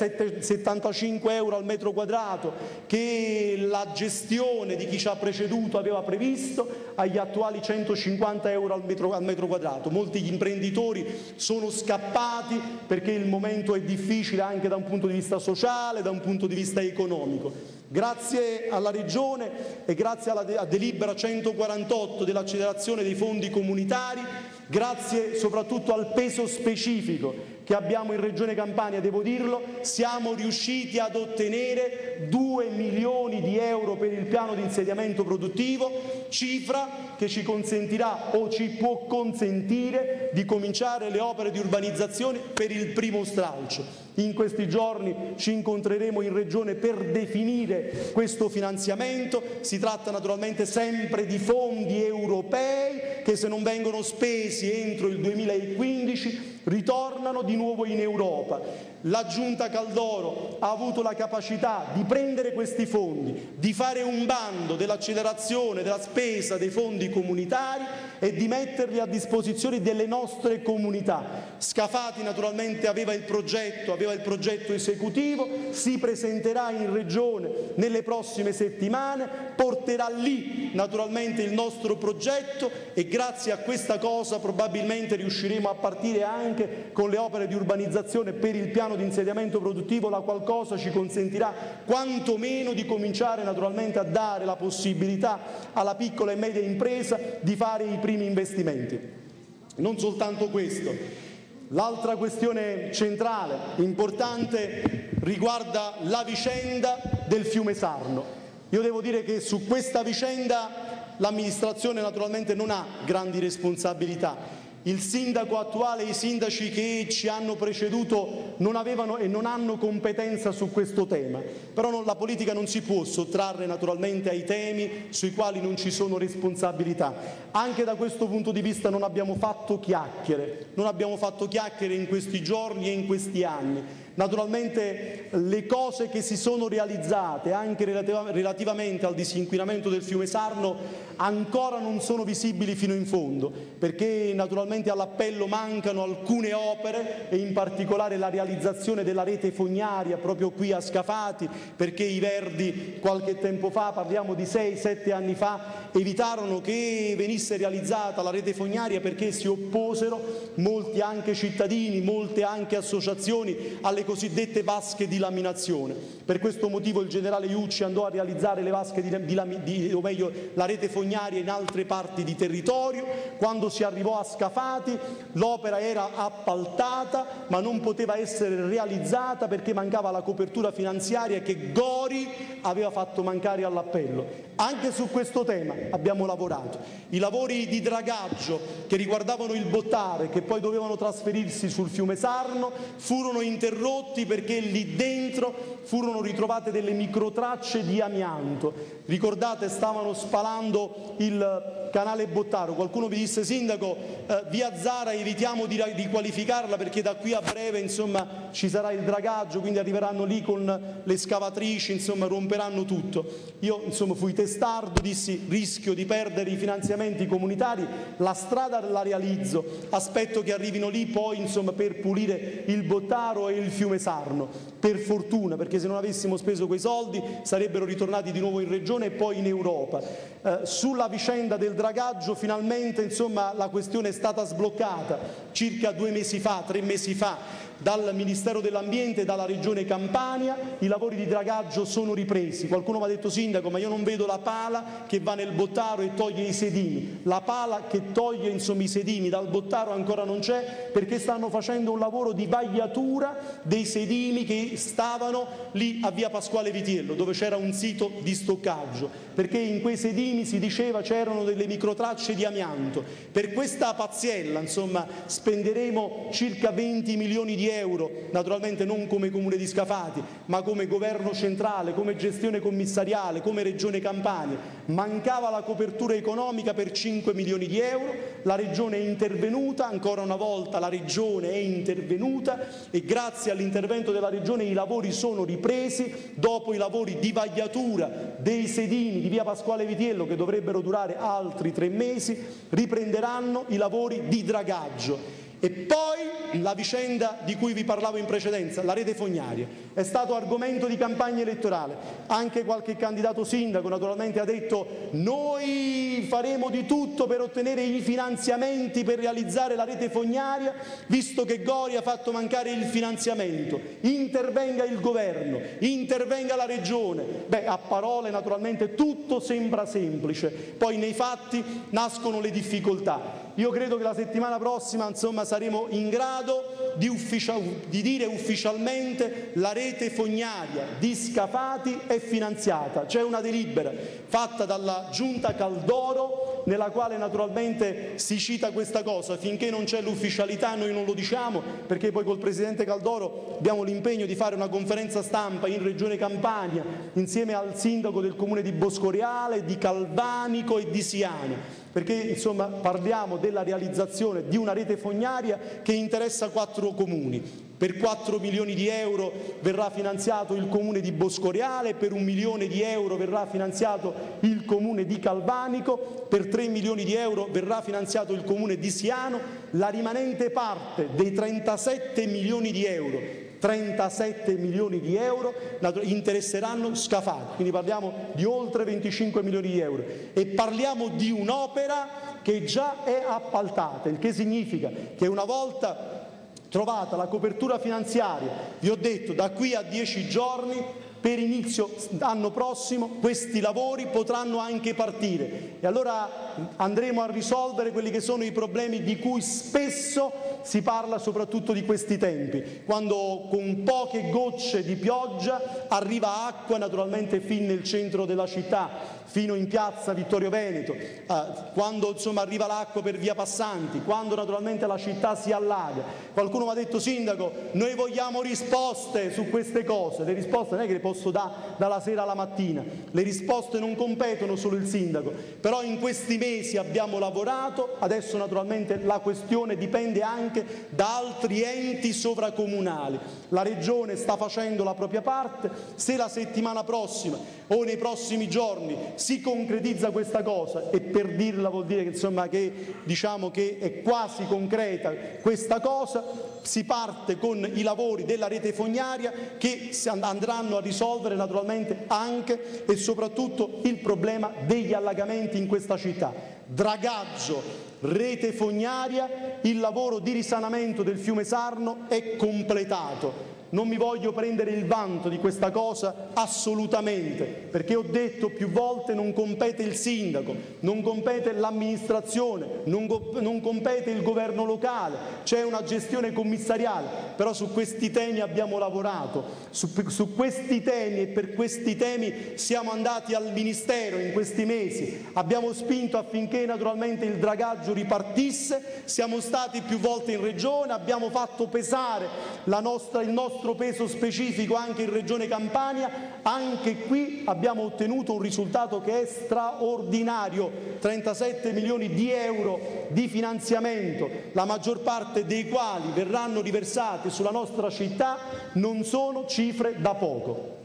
75 euro al metro quadrato che la gestione di chi ci ha preceduto aveva previsto agli attuali 150 euro al metro quadrato. Molti imprenditori sono scappati perché il momento è difficile anche da un punto di vista sociale, da un punto di vista economico. Grazie alla Regione e grazie alla delibera 148 dell'accelerazione dei fondi comunitari, grazie soprattutto al peso specifico che abbiamo in Regione Campania, devo dirlo, siamo riusciti ad ottenere 2 milioni di euro per il piano di insediamento produttivo, cifra che ci consentirà o ci può consentire di cominciare le opere di urbanizzazione per il primo stralcio. In questi giorni ci incontreremo in Regione per definire questo finanziamento. Si tratta naturalmente sempre di fondi europei che, se non vengono spesi entro il 2015, ritornano di nuovo in Europa. La Giunta Caldoro ha avuto la capacità di prendere questi fondi, di fare un bando dell'accelerazione della spesa dei fondi comunitari e di metterli a disposizione delle nostre comunità. Scafati naturalmente aveva il progetto esecutivo, si presenterà in Regione nelle prossime settimane, porterà lì naturalmente il nostro progetto e grazie a questa cosa probabilmente riusciremo a partire anche con le opere di urbanizzazione per il piano di insediamento produttivo, la qual cosa ci consentirà quantomeno di cominciare naturalmente a dare la possibilità alla piccola e media impresa di fare i primi investimenti. Non soltanto questo, l'altra questione centrale, importante, riguarda la vicenda del fiume Sarno. Io devo dire che su questa vicenda l'amministrazione naturalmente non ha grandi responsabilità. Il sindaco attuale e i sindaci che ci hanno preceduto non avevano e non hanno competenza su questo tema, però la politica non si può sottrarre naturalmente ai temi sui quali non ci sono responsabilità. Anche da questo punto di vista non abbiamo fatto chiacchiere in questi giorni e in questi anni. Naturalmente le cose che si sono realizzate anche relativamente al disinquinamento del fiume Sarno ancora non sono visibili fino in fondo, perché naturalmente all'appello mancano alcune opere e in particolare la realizzazione della rete fognaria proprio qui a Scafati, perché i Verdi qualche tempo fa, parliamo di 6-7 anni fa, evitarono che venisse realizzata la rete fognaria perché si opposero molti anche cittadini, molte anche associazioni alle cosiddette vasche di laminazione. Per questo motivo il generale Iucci andò a realizzare le vasche o meglio la rete fognaria in altre parti di territorio. Quando si arrivò a Scafati l'opera era appaltata ma non poteva essere realizzata perché mancava la copertura finanziaria che Gori aveva fatto mancare all'appello. Anche su questo tema abbiamo lavorato. I lavori di dragaggio che riguardavano il Bottare, che poi dovevano trasferirsi sul fiume Sarno, furono interrotti perché lì dentro furono ritrovate delle microtracce di amianto. Ricordate, stavano spalando il canale Bottaro. Qualcuno vi disse: sindaco, via Zara evitiamo di riqualificarla perché da qui a breve insomma ci sarà il dragaggio, quindi arriveranno lì con le scavatrici, insomma romperanno tutto. Io insomma fui testardo, dissi: rischio di perdere i finanziamenti comunitari, la strada la realizzo, aspetto che arrivino lì poi insomma per pulire il Bottaro e il fiume Sarno. Per fortuna, perché se non avessimo speso quei soldi sarebbero ritornati di nuovo in regione e poi in Europa. Sulla vicenda del dragaggio finalmente insomma la questione è stata sbloccata circa 2 mesi fa, 3 mesi fa, dal Ministero dell'Ambiente e dalla Regione Campania. I lavori di dragaggio sono ripresi. Qualcuno mi ha detto: sindaco, ma io non vedo la pala che va nel Bottaro e toglie i sedimi. La pala che toglie insomma i sedimi dal Bottaro ancora non c'è, perché stanno facendo un lavoro di vagliatura dei sedimi che stavano lì a via Pasquale Vitiello, dove c'era un sito di stoccaggio, perché in quei sedimi si diceva c'erano delle microtracce di amianto. Per questa pazziella insomma spenderemo circa 20 milioni di euro, naturalmente non come Comune di Scafati, ma come governo centrale, come gestione commissariale, come Regione Campania. Mancava la copertura economica per 5 milioni di euro, la Regione è intervenuta, ancora una volta la Regione è intervenuta e grazie all'intervento della Regione i lavori sono ripresi. Dopo i lavori di vagliatura dei sedimi di via Pasquale Vitiello, che dovrebbero durare altri 3 mesi, riprenderanno i lavori di dragaggio. E poi la vicenda di cui vi parlavo in precedenza, la rete fognaria, è stato argomento di campagna elettorale. Anche qualche candidato sindaco naturalmente ha detto: noi faremo di tutto per ottenere i finanziamenti per realizzare la rete fognaria, visto che Gori ha fatto mancare il finanziamento. Intervenga il governo, intervenga la regione. Beh, a parole naturalmente tutto sembra semplice, poi nei fatti nascono le difficoltà. Io credo che la settimana prossima insomma saremo in grado di dire ufficialmente: la rete fognaria di Scafati è finanziata. C'è una delibera fatta dalla Giunta Caldoro nella quale naturalmente si cita questa cosa. Finché non c'è l'ufficialità noi non lo diciamo, perché poi col Presidente Caldoro abbiamo l'impegno di fare una conferenza stampa in Regione Campania insieme al sindaco del comune di Boscoreale, di Calvanico e di Siano, perché insomma parliamo della realizzazione di una rete fognaria che interessa 4 comuni. Per 4 milioni di euro verrà finanziato il comune di Boscoreale, per 1 milione di euro verrà finanziato il comune di Calvanico, per 3 milioni di euro verrà finanziato il comune di Siano. La rimanente parte dei 37 milioni di euro, 37 milioni di euro interesseranno Scafati, quindi parliamo di oltre 25 milioni di euro e parliamo di un'opera che già è appaltata, il che significa che una volta trovata la copertura finanziaria, vi ho detto, da qui a 10 giorni per inizio anno prossimo questi lavori potranno anche partire e allora andremo a risolvere quelli che sono i problemi di cui spesso si parla soprattutto di questi tempi, quando con poche gocce di pioggia arriva acqua naturalmente fin nel centro della città, fino in piazza Vittorio Veneto, quando insomma arriva l'acqua per via Passanti, quando naturalmente la città si allaga. Qualcuno mi ha detto: sindaco, noi vogliamo risposte su queste cose. Le risposte non è che le posso dare dalla sera alla mattina, le risposte non competono solo il sindaco, però in questi mesi abbiamo lavorato, adesso naturalmente la questione dipende anche da altri enti sovracomunali. La Regione sta facendo la propria parte, se la settimana prossima o nei prossimi giorni si concretizza questa cosa, e per dirla vuol dire che, insomma, diciamo che è quasi concreta questa cosa, si parte con i lavori della rete fognaria che andranno a risolvere naturalmente anche e soprattutto il problema degli allagamenti in questa città. Dragaggio, rete fognaria, il lavoro di risanamento del fiume Sarno è completato. Non mi voglio prendere il vanto di questa cosa assolutamente, perché ho detto più volte non compete il sindaco, non compete l'amministrazione, non compete il governo locale, c'è una gestione commissariale, però su questi temi abbiamo lavorato, su questi temi e per questi temi siamo andati al Ministero in questi mesi, abbiamo spinto affinché naturalmente il dragaggio ripartisse, siamo stati più volte in Regione, abbiamo fatto pesare il nostro peso specifico anche in Regione Campania, anche qui abbiamo ottenuto un risultato che è straordinario, 37 milioni di euro di finanziamento, la maggior parte dei quali verranno riversati sulla nostra città, non sono cifre da poco.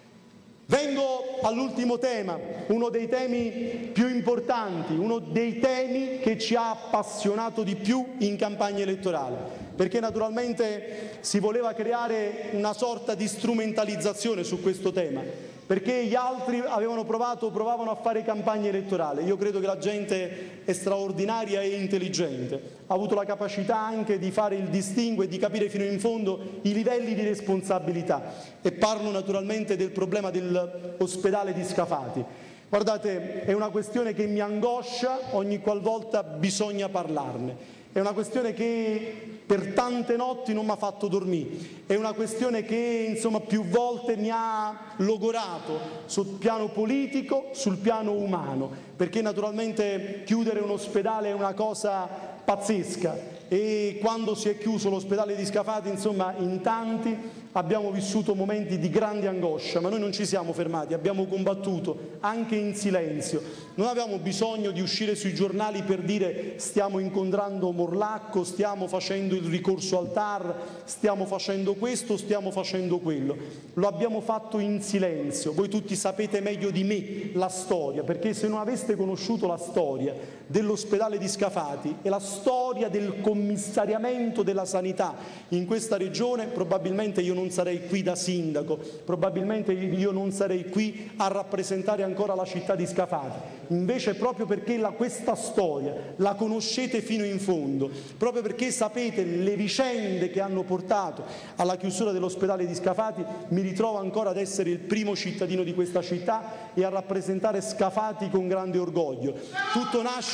Vengo all'ultimo tema, uno dei temi più importanti, uno dei temi che ci ha appassionato di più in campagna elettorale, perché naturalmente si voleva creare una sorta di strumentalizzazione su questo tema, perché gli altri provavano a fare campagna elettorale. Io credo che la gente è straordinaria e intelligente, ha avuto la capacità anche di fare il distinguo e di capire fino in fondo i livelli di responsabilità, e parlo naturalmente del problema dell'ospedale di Scafati. Guardate, è una questione che mi angoscia ogni qualvolta bisogna parlarne. È una questione che per tante notti non mi ha fatto dormire, è una questione che insomma più volte mi ha logorato sul piano politico, sul piano umano, perché naturalmente chiudere un ospedale è una cosa pazzesca, e quando si è chiuso l'ospedale di Scafati, insomma, in tanti abbiamo vissuto momenti di grande angoscia, ma noi non ci siamo fermati, abbiamo combattuto anche in silenzio. Non avevamo bisogno di uscire sui giornali per dire stiamo incontrando Morlacco, stiamo facendo il ricorso al TAR, stiamo facendo questo, stiamo facendo quello. Lo abbiamo fatto in silenzio. Voi tutti sapete meglio di me la storia, perché se non aveste conosciuto la storia dell'ospedale di Scafati e la storia del commissariamento della sanità in questa regione, probabilmente io non sarei qui da sindaco, probabilmente io non sarei qui a rappresentare ancora la città di Scafati. Invece, proprio perché questa storia la conoscete fino in fondo, proprio perché sapete le vicende che hanno portato alla chiusura dell'ospedale di Scafati, mi ritrovo ancora ad essere il primo cittadino di questa città e a rappresentare Scafati con grande orgoglio. Tutto nasce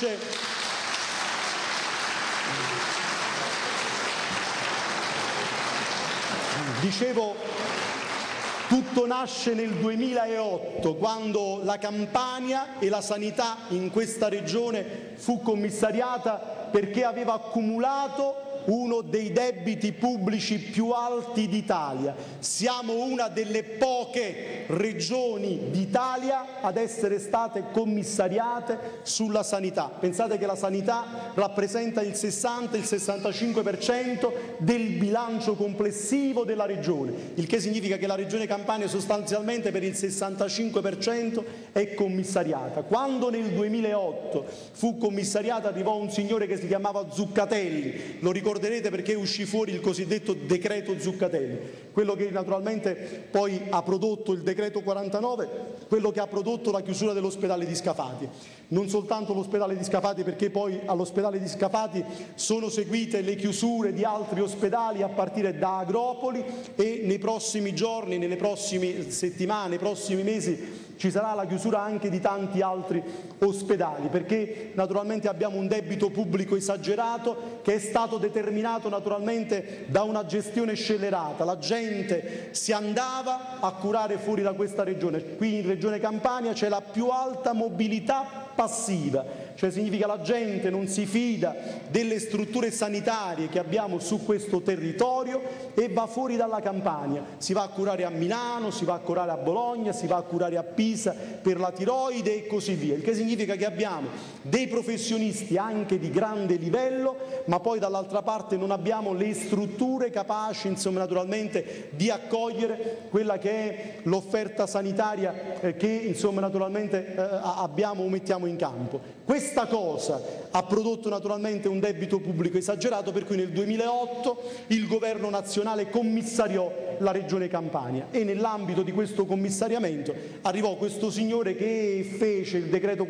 tutto nasce nel 2008, quando la Campania e la sanità in questa regione fu commissariata perché aveva accumulato uno dei debiti pubblici più alti d'Italia. Siamo una delle poche regioni d'Italia ad essere state commissariate sulla sanità. Pensate che la sanità rappresenta il 60-65% del bilancio complessivo della regione, il che significa che la regione Campania sostanzialmente per il 65% è commissariata. Quando nel 2008 fu commissariata arrivò un signore che si chiamava Zuccatelli, lo ricordate ricorderete perché uscì fuori il cosiddetto decreto Zuccatelli, quello che naturalmente poi ha prodotto il decreto 49, quello che ha prodotto la chiusura dell'ospedale di Scafati. Non soltanto l'ospedale di Scafati, perché poi all'ospedale di Scafati sono seguite le chiusure di altri ospedali a partire da Agropoli, e nei prossimi giorni, nelle prossime settimane, nei prossimi mesi ci sarà la chiusura anche di tanti altri ospedali, perché naturalmente abbiamo un debito pubblico esagerato che è stato determinato naturalmente da una gestione scellerata. La gente si andava a curare fuori da questa regione. Qui in Regione Campania c'è la più alta mobilità passiva, cioè significa la gente non si fida delle strutture sanitarie che abbiamo su questo territorio e va fuori dalla Campania, si va a curare a Milano, si va a curare a Bologna, si va a curare a Pisa per la tiroide e così via, il che significa che abbiamo dei professionisti anche di grande livello, ma poi dall'altra parte non abbiamo le strutture capaci, insomma, naturalmente di accogliere quella che è l'offerta sanitaria che insomma naturalmente abbiamo o mettiamo in campo. Questa cosa ha prodotto naturalmente un debito pubblico esagerato, per cui nel 2008 il governo nazionale commissariò la Regione Campania e nell'ambito di questo commissariamento arrivò questo signore che fece il decreto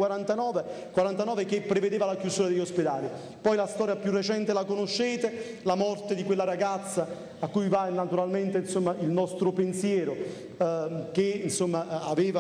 49 che prevedeva la chiusura degli ospedali. Poi la storia più recente la conoscete, la morte di quella ragazza a cui va naturalmente insomma il nostro pensiero, che insomma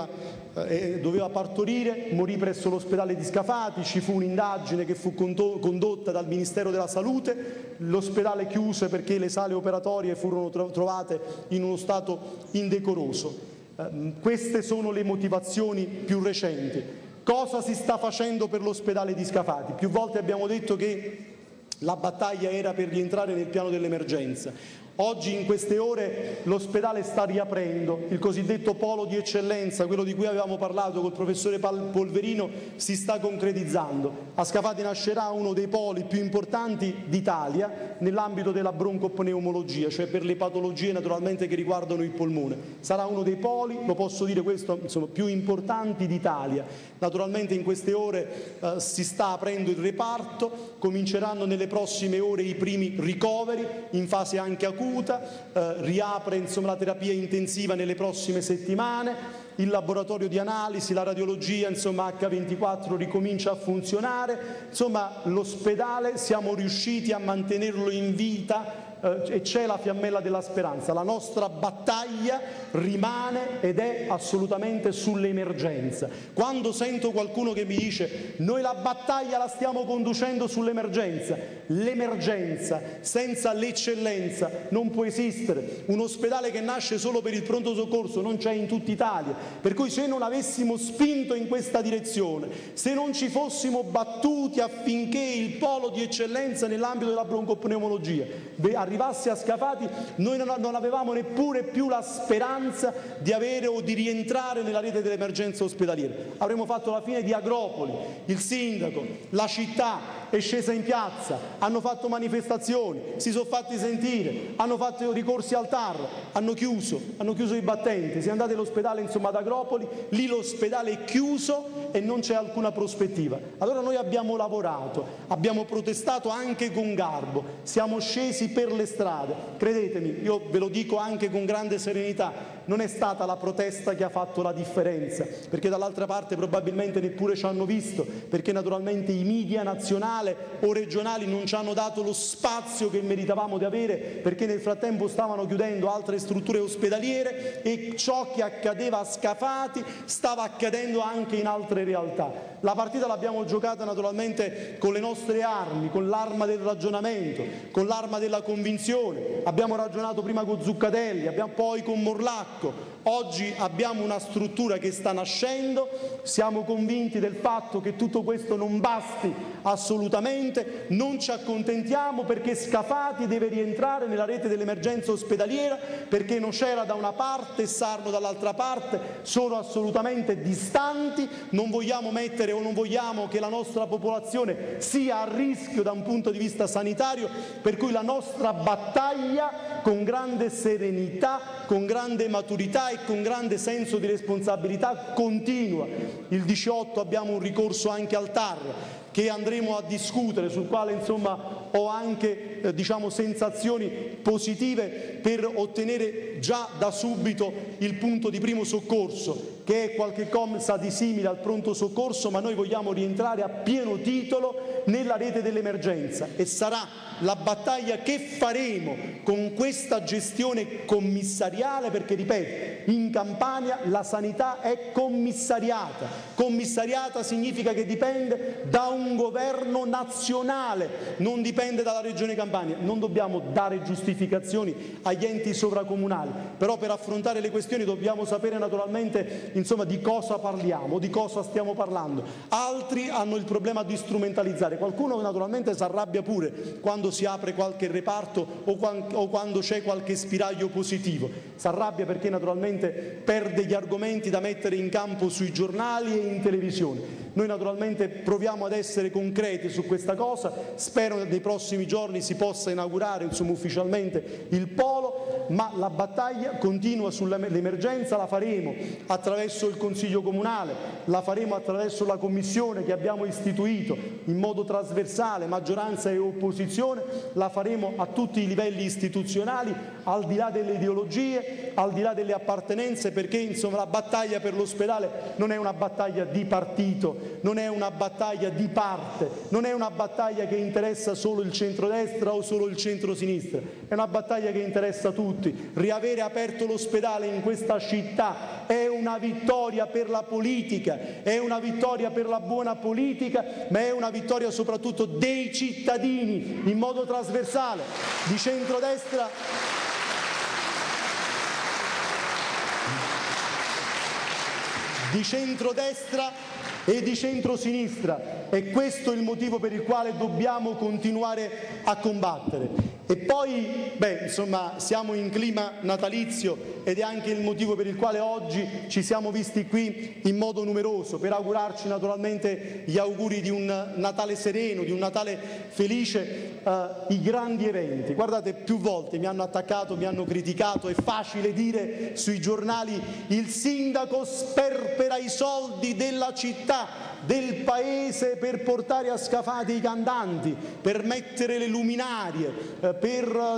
doveva partorire, morì presso l'ospedale di Scafati, ci fu un'indagine che fu condotta dal Ministero della Salute, l'ospedale chiuse perché le sale operatorie furono trovate in uno stato indecoroso. Queste sono le motivazioni più recenti. Cosa si sta facendo per l'ospedale di Scafati? Più volte abbiamo detto che la battaglia era per rientrare nel piano dell'emergenza. Oggi in queste ore l'ospedale sta riaprendo, il cosiddetto polo di eccellenza, quello di cui avevamo parlato col professore Polverino, si sta concretizzando. A Scafati nascerà uno dei poli più importanti d'Italia nell'ambito della broncopneumologia, cioè per le patologie naturalmente che riguardano il polmone. Sarà uno dei poli, lo posso dire questo, insomma, più importanti d'Italia. Naturalmente in queste ore si sta aprendo il reparto, cominceranno nelle prossime ore i primi ricoveri in fase anche acuta, riapre insomma la terapia intensiva nelle prossime settimane, il laboratorio di analisi, la radiologia insomma H24 ricomincia a funzionare, insomma l'ospedale siamo riusciti a mantenerlo in vita e c'è la fiammella della speranza. La nostra battaglia rimane ed è assolutamente sull'emergenza. Quando sento qualcuno che mi dice noi la battaglia la stiamo conducendo sull'emergenza, l'emergenza senza l'eccellenza non può esistere. Un ospedale che nasce solo per il pronto soccorso non c'è in tutta Italia, per cui se non avessimo spinto in questa direzione, se non ci fossimo battuti affinché il polo di eccellenza nell'ambito della broncopneumologia arrivasse a Scafati, noi non avevamo neppure più la speranza di avere o di rientrare nella rete dell'emergenza ospedaliera. Avremmo fatto la fine di Agropoli. Il sindaco, la città è scesa in piazza, hanno fatto manifestazioni, si sono fatti sentire, hanno fatto ricorsi al TAR, hanno chiuso i battenti. Se andate all'ospedale insomma ad Agropoli, lì l'ospedale è chiuso e non c'è alcuna prospettiva. Allora noi abbiamo lavorato, abbiamo protestato anche con garbo, siamo scesi per le strade. Credetemi, io ve lo dico anche con grande serenità, non è stata la protesta che ha fatto la differenza, perché dall'altra parte probabilmente neppure ci hanno visto, perché naturalmente i media nazionali o regionali non ci hanno dato lo spazio che meritavamo di avere, perché nel frattempo stavano chiudendo altre strutture ospedaliere e ciò che accadeva a Scafati stava accadendo anche in altre realtà. La partita l'abbiamo giocata naturalmente con le nostre armi, con l'arma del ragionamento, con l'arma della convinzione. Abbiamo ragionato prima con Zuccatelli, poi con Morlacco. Oggi abbiamo una struttura che sta nascendo, siamo convinti del fatto che tutto questo non basti assolutamente, non ci accontentiamo perché Scafati deve rientrare nella rete dell'emergenza ospedaliera, perché Nocera da una parte e Sarno dall'altra parte sono assolutamente distanti, non vogliamo mettere o non vogliamo che la nostra popolazione sia a rischio da un punto di vista sanitario, per cui la nostra battaglia con grande serenità, con grande maturità maturità e con grande senso di responsabilità continua. Il 18 abbiamo un ricorso anche al TAR che andremo a discutere, sul quale insomma ho anche sensazioni positive per ottenere già da subito il punto di primo soccorso, che è qualche cosa di simile al pronto soccorso, ma noi vogliamo rientrare a pieno titolo nella rete dell'emergenza, e sarà la battaglia che faremo con questa gestione commissariale, perché ripeto, in Campania la sanità è commissariata. Commissariata significa che dipende da un governo nazionale, non dipende dalla Regione Campania. Non dobbiamo dare giustificazioni agli enti sovracomunali, però per affrontare le questioni dobbiamo sapere naturalmente di cosa parliamo, di cosa stiamo parlando. Altri hanno il problema di strumentalizzare, qualcuno naturalmente si arrabbia pure quando si apre qualche reparto o quando c'è qualche spiraglio positivo, si arrabbia perché naturalmente perde gli argomenti da mettere in campo sui giornali e in televisione. Noi naturalmente proviamo ad essere concreti su questa cosa, spero che nei prossimi giorni si possa inaugurare ufficialmente il polo, ma la battaglia continua sull'emergenza, la faremo attraverso il Consiglio Comunale, la faremo attraverso la Commissione che abbiamo istituito in modo trasversale, maggioranza e opposizione, la faremo a tutti i livelli istituzionali, al di là delle ideologie, al di là delle appartenenze, perché la battaglia per l'ospedale non è una battaglia di partito, non è una battaglia di parte, non è una battaglia che interessa solo il centrodestra o solo il centrosinistra, è una battaglia che interessa tutti. Riavere aperto l'ospedale in questa città è una vittoria per la politica, è una vittoria per la buona politica, ma è una vittoria soprattutto dei cittadini in modo trasversale, di centrodestra e di centrosinistra. E questo è il motivo per il quale dobbiamo continuare a combattere. E poi, siamo in clima natalizio ed è anche il motivo per il quale oggi ci siamo visti qui in modo numeroso, per augurarci naturalmente gli auguri di un Natale sereno, di un Natale felice, i grandi eventi. Guardate, più volte mi hanno attaccato, mi hanno criticato, è facile dire sui giornali il sindaco sperpera i soldi della città, del paese, per portare a Scafati i cantanti, per mettere le luminarie, per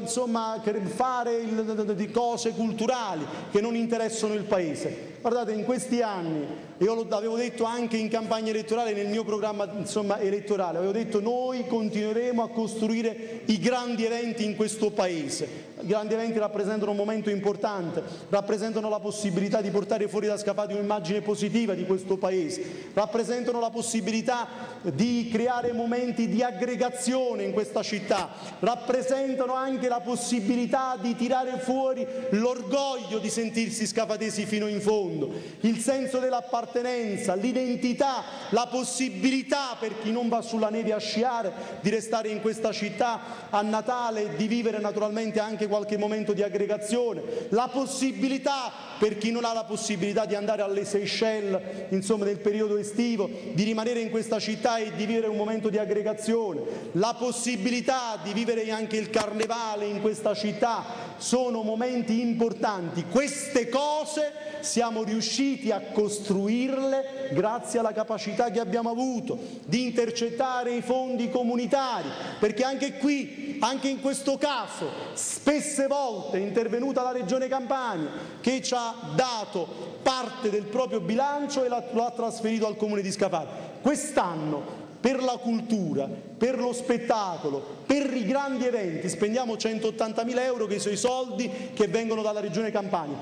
fare cose culturali che non interessano il paese. Guardate, in questi anni, io l'avevo detto anche in campagna elettorale, nel mio programma elettorale, avevo detto: noi continueremo a costruire i grandi eventi in questo paese. I grandi eventi rappresentano un momento importante, rappresentano la possibilità di portare fuori da Scafati un'immagine positiva di questo paese, rappresentano la possibilità di creare momenti di aggregazione in questa città, rappresentano anche la possibilità di tirare fuori l'orgoglio di sentirsi scafatesi fino in fondo, il senso dell'appartenenza, l'identità, la possibilità per chi non va sulla neve a sciare di restare in questa città a Natale e di vivere naturalmente anche qualche momento di aggregazione, la possibilità per chi non ha la possibilità di andare alle Seychelles nel periodo estivo, di rimanere in questa città e di vivere un momento di aggregazione, la possibilità di vivere anche il carnevale in questa città. Sono momenti importanti. Queste cose siamo riusciti a costruirle grazie alla capacità che abbiamo avuto di intercettare i fondi comunitari, perché anche qui, anche in questo caso, spesse volte è intervenuta la Regione Campania, che ci ha dato parte del proprio bilancio e lo ha trasferito al Comune di Scafati. Quest'anno per la cultura, per lo spettacolo, per i grandi eventi spendiamo 180.000 euro, che sono i soldi che vengono dalla Regione Campania.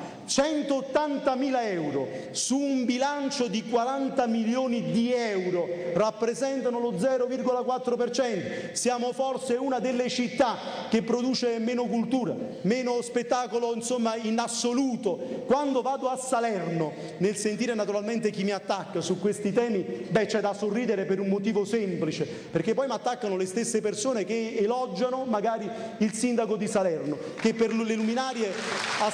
180.000 euro su un bilancio di 40 milioni di euro rappresentano lo 0,4%. Siamo forse una delle città che produce meno cultura, meno spettacolo in assoluto. Quando vado a Salerno, nel sentire naturalmente chi mi attacca su questi temi, c'è da sorridere per un motivo semplice, perché poi mi attaccano le stesse persone che elogiano magari il sindaco di Salerno, che per le luminarie ha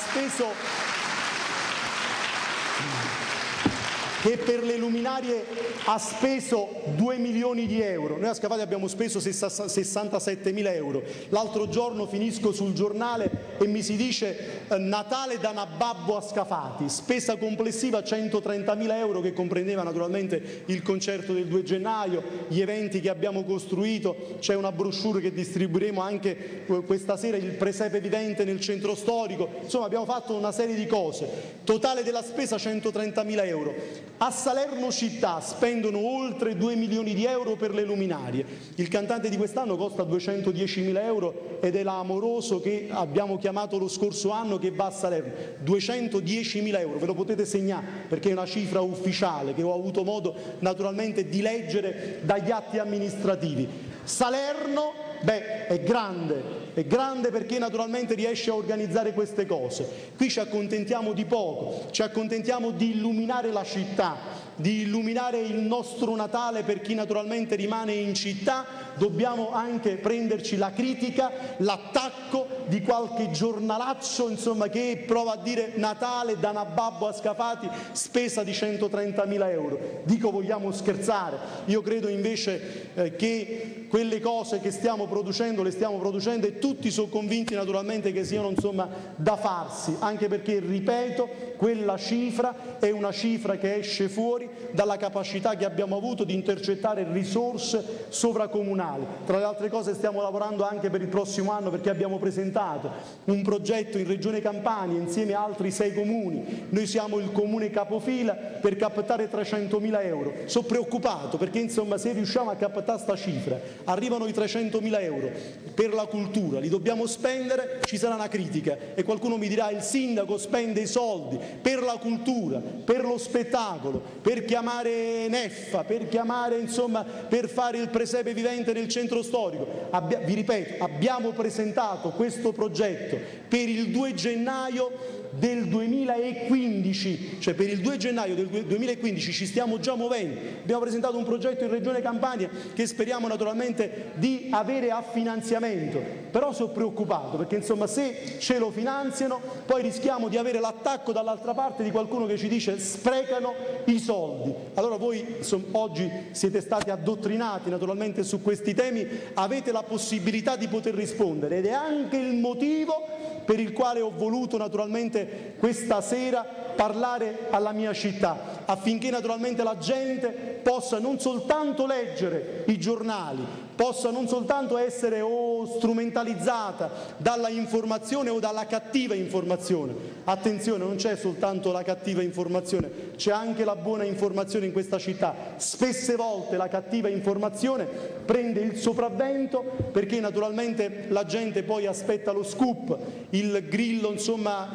speso 2 milioni di euro. Noi a Scafati abbiamo speso 67.000 euro. L'altro giorno finisco sul giornale e mi si dice Natale da Nababbo a Scafati, spesa complessiva 130.000 euro che comprendeva naturalmente il concerto del 2 gennaio, gli eventi che abbiamo costruito, c'è una brochure che distribuiremo anche questa sera, il presepe vivente nel centro storico, insomma abbiamo fatto una serie di cose, totale della spesa 130.000 euro. A Salerno città spendono oltre 2 milioni di euro per le luminarie, il cantante di quest'anno costa 210.000 euro ed è l'Amoroso che abbiamo chiamato lo scorso anno che va a Salerno, 210.000 euro, ve lo potete segnare perché è una cifra ufficiale che ho avuto modo naturalmente di leggere dagli atti amministrativi. Salerno, è grande perché naturalmente riesce a organizzare queste cose. Qui ci accontentiamo di poco, ci accontentiamo di illuminare la città, di illuminare il nostro Natale per chi naturalmente rimane in città, dobbiamo anche prenderci la critica, l'attacco di qualche giornalaccio insomma, che prova a dire Natale da Nababbo a Scafati, spesa di 130.000 euro. Dico, vogliamo scherzare? Io credo invece che quelle cose che stiamo producendo le stiamo producendo e tutti sono convinti naturalmente che siano insomma da farsi, anche perché, ripeto, quella cifra è una cifra che esce fuori dalla capacità che abbiamo avuto di intercettare risorse sovracomunali. Tra le altre cose stiamo lavorando anche per il prossimo anno perché abbiamo presentato un progetto in Regione Campania insieme a altri 6 comuni. Noi siamo il comune capofila per captare 300.000 euro. Sono preoccupato perché insomma se riusciamo a captare sta cifra, arrivano i 300.000 euro per la cultura, li dobbiamo spendere, ci sarà una critica e qualcuno mi dirà il sindaco spende i soldi per la cultura, per lo spettacolo, per chiamare Neffa, per chiamare insomma per fare il presepe vivente nel centro storico. Vi ripeto, abbiamo presentato questo progetto per il 2 gennaio del 2015, cioè per il 2 gennaio del 2015 ci stiamo già muovendo, abbiamo presentato un progetto in Regione Campania che speriamo naturalmente di avere a finanziamento, però sono preoccupato perché insomma se ce lo finanziano poi rischiamo di avere l'attacco dall'altra parte di qualcuno che ci dice sprecano i soldi. Allora voi insomma, oggi siete stati addottrinati naturalmente su questi temi, avete la possibilità di poter rispondere ed è anche il motivo per il quale ho voluto naturalmente questa sera parlare alla mia città, affinché naturalmente la gente possa non soltanto leggere i giornali, possa non soltanto essere strumentalizzata dalla informazione o dalla cattiva informazione. Attenzione, non c'è soltanto la cattiva informazione, c'è anche la buona informazione in questa città. Spesse volte la cattiva informazione prende il sopravvento perché naturalmente la gente poi aspetta lo scoop, il grillo, insomma,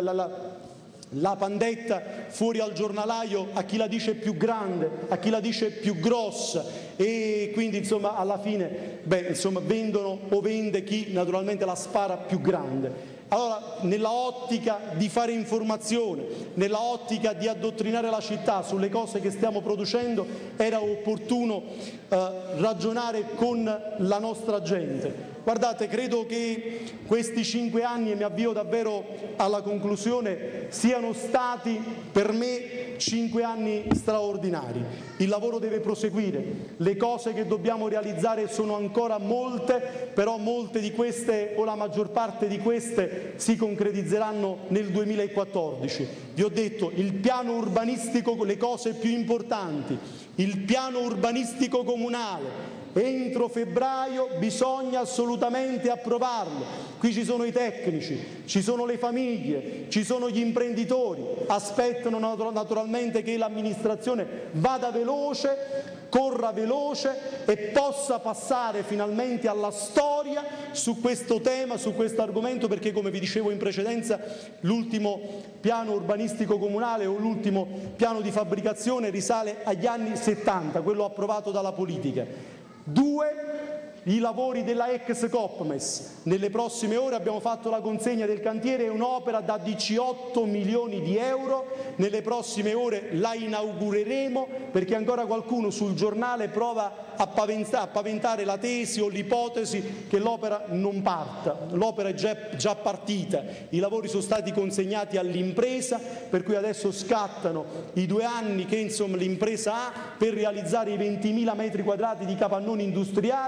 la pandetta fuori al giornalaio a chi la dice più grande, a chi la dice più grossa e quindi insomma alla fine vendono o vende chi naturalmente la spara più grande. Allora, nella ottica di fare informazione, nella ottica di addottrinare la città sulle cose che stiamo producendo, era opportuno ragionare con la nostra gente. Guardate, credo che questi 5 anni, e mi avvio davvero alla conclusione, siano stati per me 5 anni straordinari. Il lavoro deve proseguire, le cose che dobbiamo realizzare sono ancora molte, però molte di queste o la maggior parte di queste si concretizzeranno nel 2014. Vi ho detto, il piano urbanistico, le cose più importanti, il piano urbanistico comunale, entro febbraio bisogna assolutamente approvarlo. Qui ci sono i tecnici, ci sono le famiglie, ci sono gli imprenditori, aspettano naturalmente che l'amministrazione vada veloce, corra veloce e possa passare finalmente alla storia su questo tema, su questo argomento, perché come vi dicevo in precedenza l'ultimo piano urbanistico comunale o l'ultimo piano di fabbricazione risale agli anni 70, quello approvato dalla politica. 2. I lavori della ex Copmes. Nelle prossime ore abbiamo fatto la consegna del cantiere, è un'opera da 18 milioni di euro, nelle prossime ore la inaugureremo perché ancora qualcuno sul giornale prova a paventare la tesi o l'ipotesi che l'opera non parta. L'opera è già partita, i lavori sono stati consegnati all'impresa, per cui adesso scattano i 2 anni che insomma l'impresa ha per realizzare i 20.000 metri quadrati di capannoni industriali a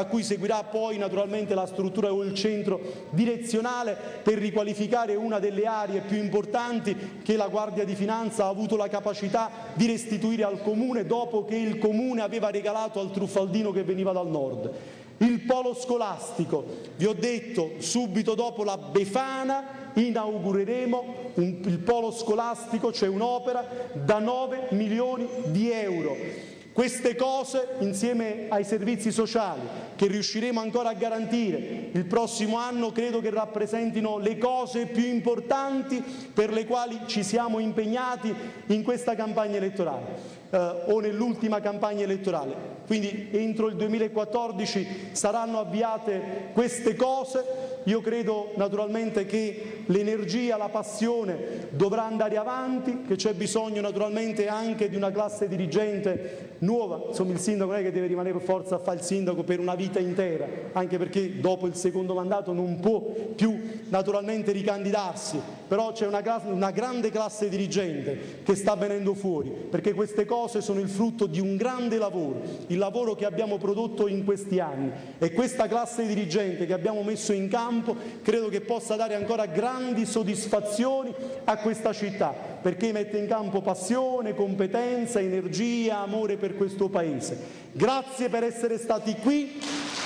a cui seguirà poi naturalmente la struttura o il centro direzionale per riqualificare una delle aree più importanti che la Guardia di Finanza ha avuto la capacità di restituire al Comune dopo che il Comune aveva regalato al truffaldino che veniva dal nord. Il polo scolastico, vi ho detto, subito dopo la Befana inaugureremo il polo scolastico, cioè un'opera da 9 milioni di euro. Queste cose, insieme ai servizi sociali che riusciremo ancora a garantire il prossimo anno, credo che rappresentino le cose più importanti per le quali ci siamo impegnati in questa campagna elettorale o nell'ultima campagna elettorale. Quindi entro il 2014 saranno avviate queste cose. Io credo naturalmente che l'energia, la passione dovrà andare avanti, che c'è bisogno naturalmente anche di una classe dirigente nuova. Insomma, il sindaco non è che deve rimanere per forza a fare il sindaco per una vita intera, anche perché dopo il secondo mandato non può più naturalmente ricandidarsi, però c'è una grande classe dirigente che sta venendo fuori, perché queste cose sono il frutto di un grande lavoro, il lavoro che abbiamo prodotto in questi anni, e questa classe dirigente che abbiamo messo in campo credo che possa dare ancora grandi soddisfazioni a questa città, perché mette in campo passione, competenza, energia, amore per questo Paese. Grazie per essere stati qui,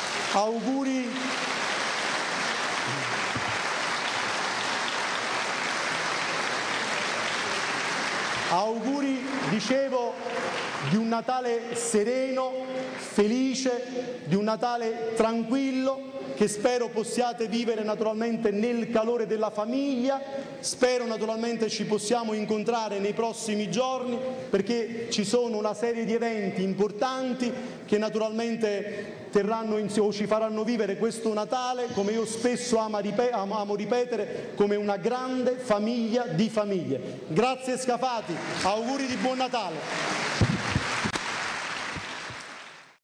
auguri, dicevo, di un Natale sereno, felice, di un Natale tranquillo, che spero possiate vivere naturalmente nel calore della famiglia. Spero naturalmente ci possiamo incontrare nei prossimi giorni, perché ci sono una serie di eventi importanti che naturalmente ci faranno vivere questo Natale, come io spesso amo ripetere, come una grande famiglia di famiglie. Grazie Scafati, auguri di buon Natale.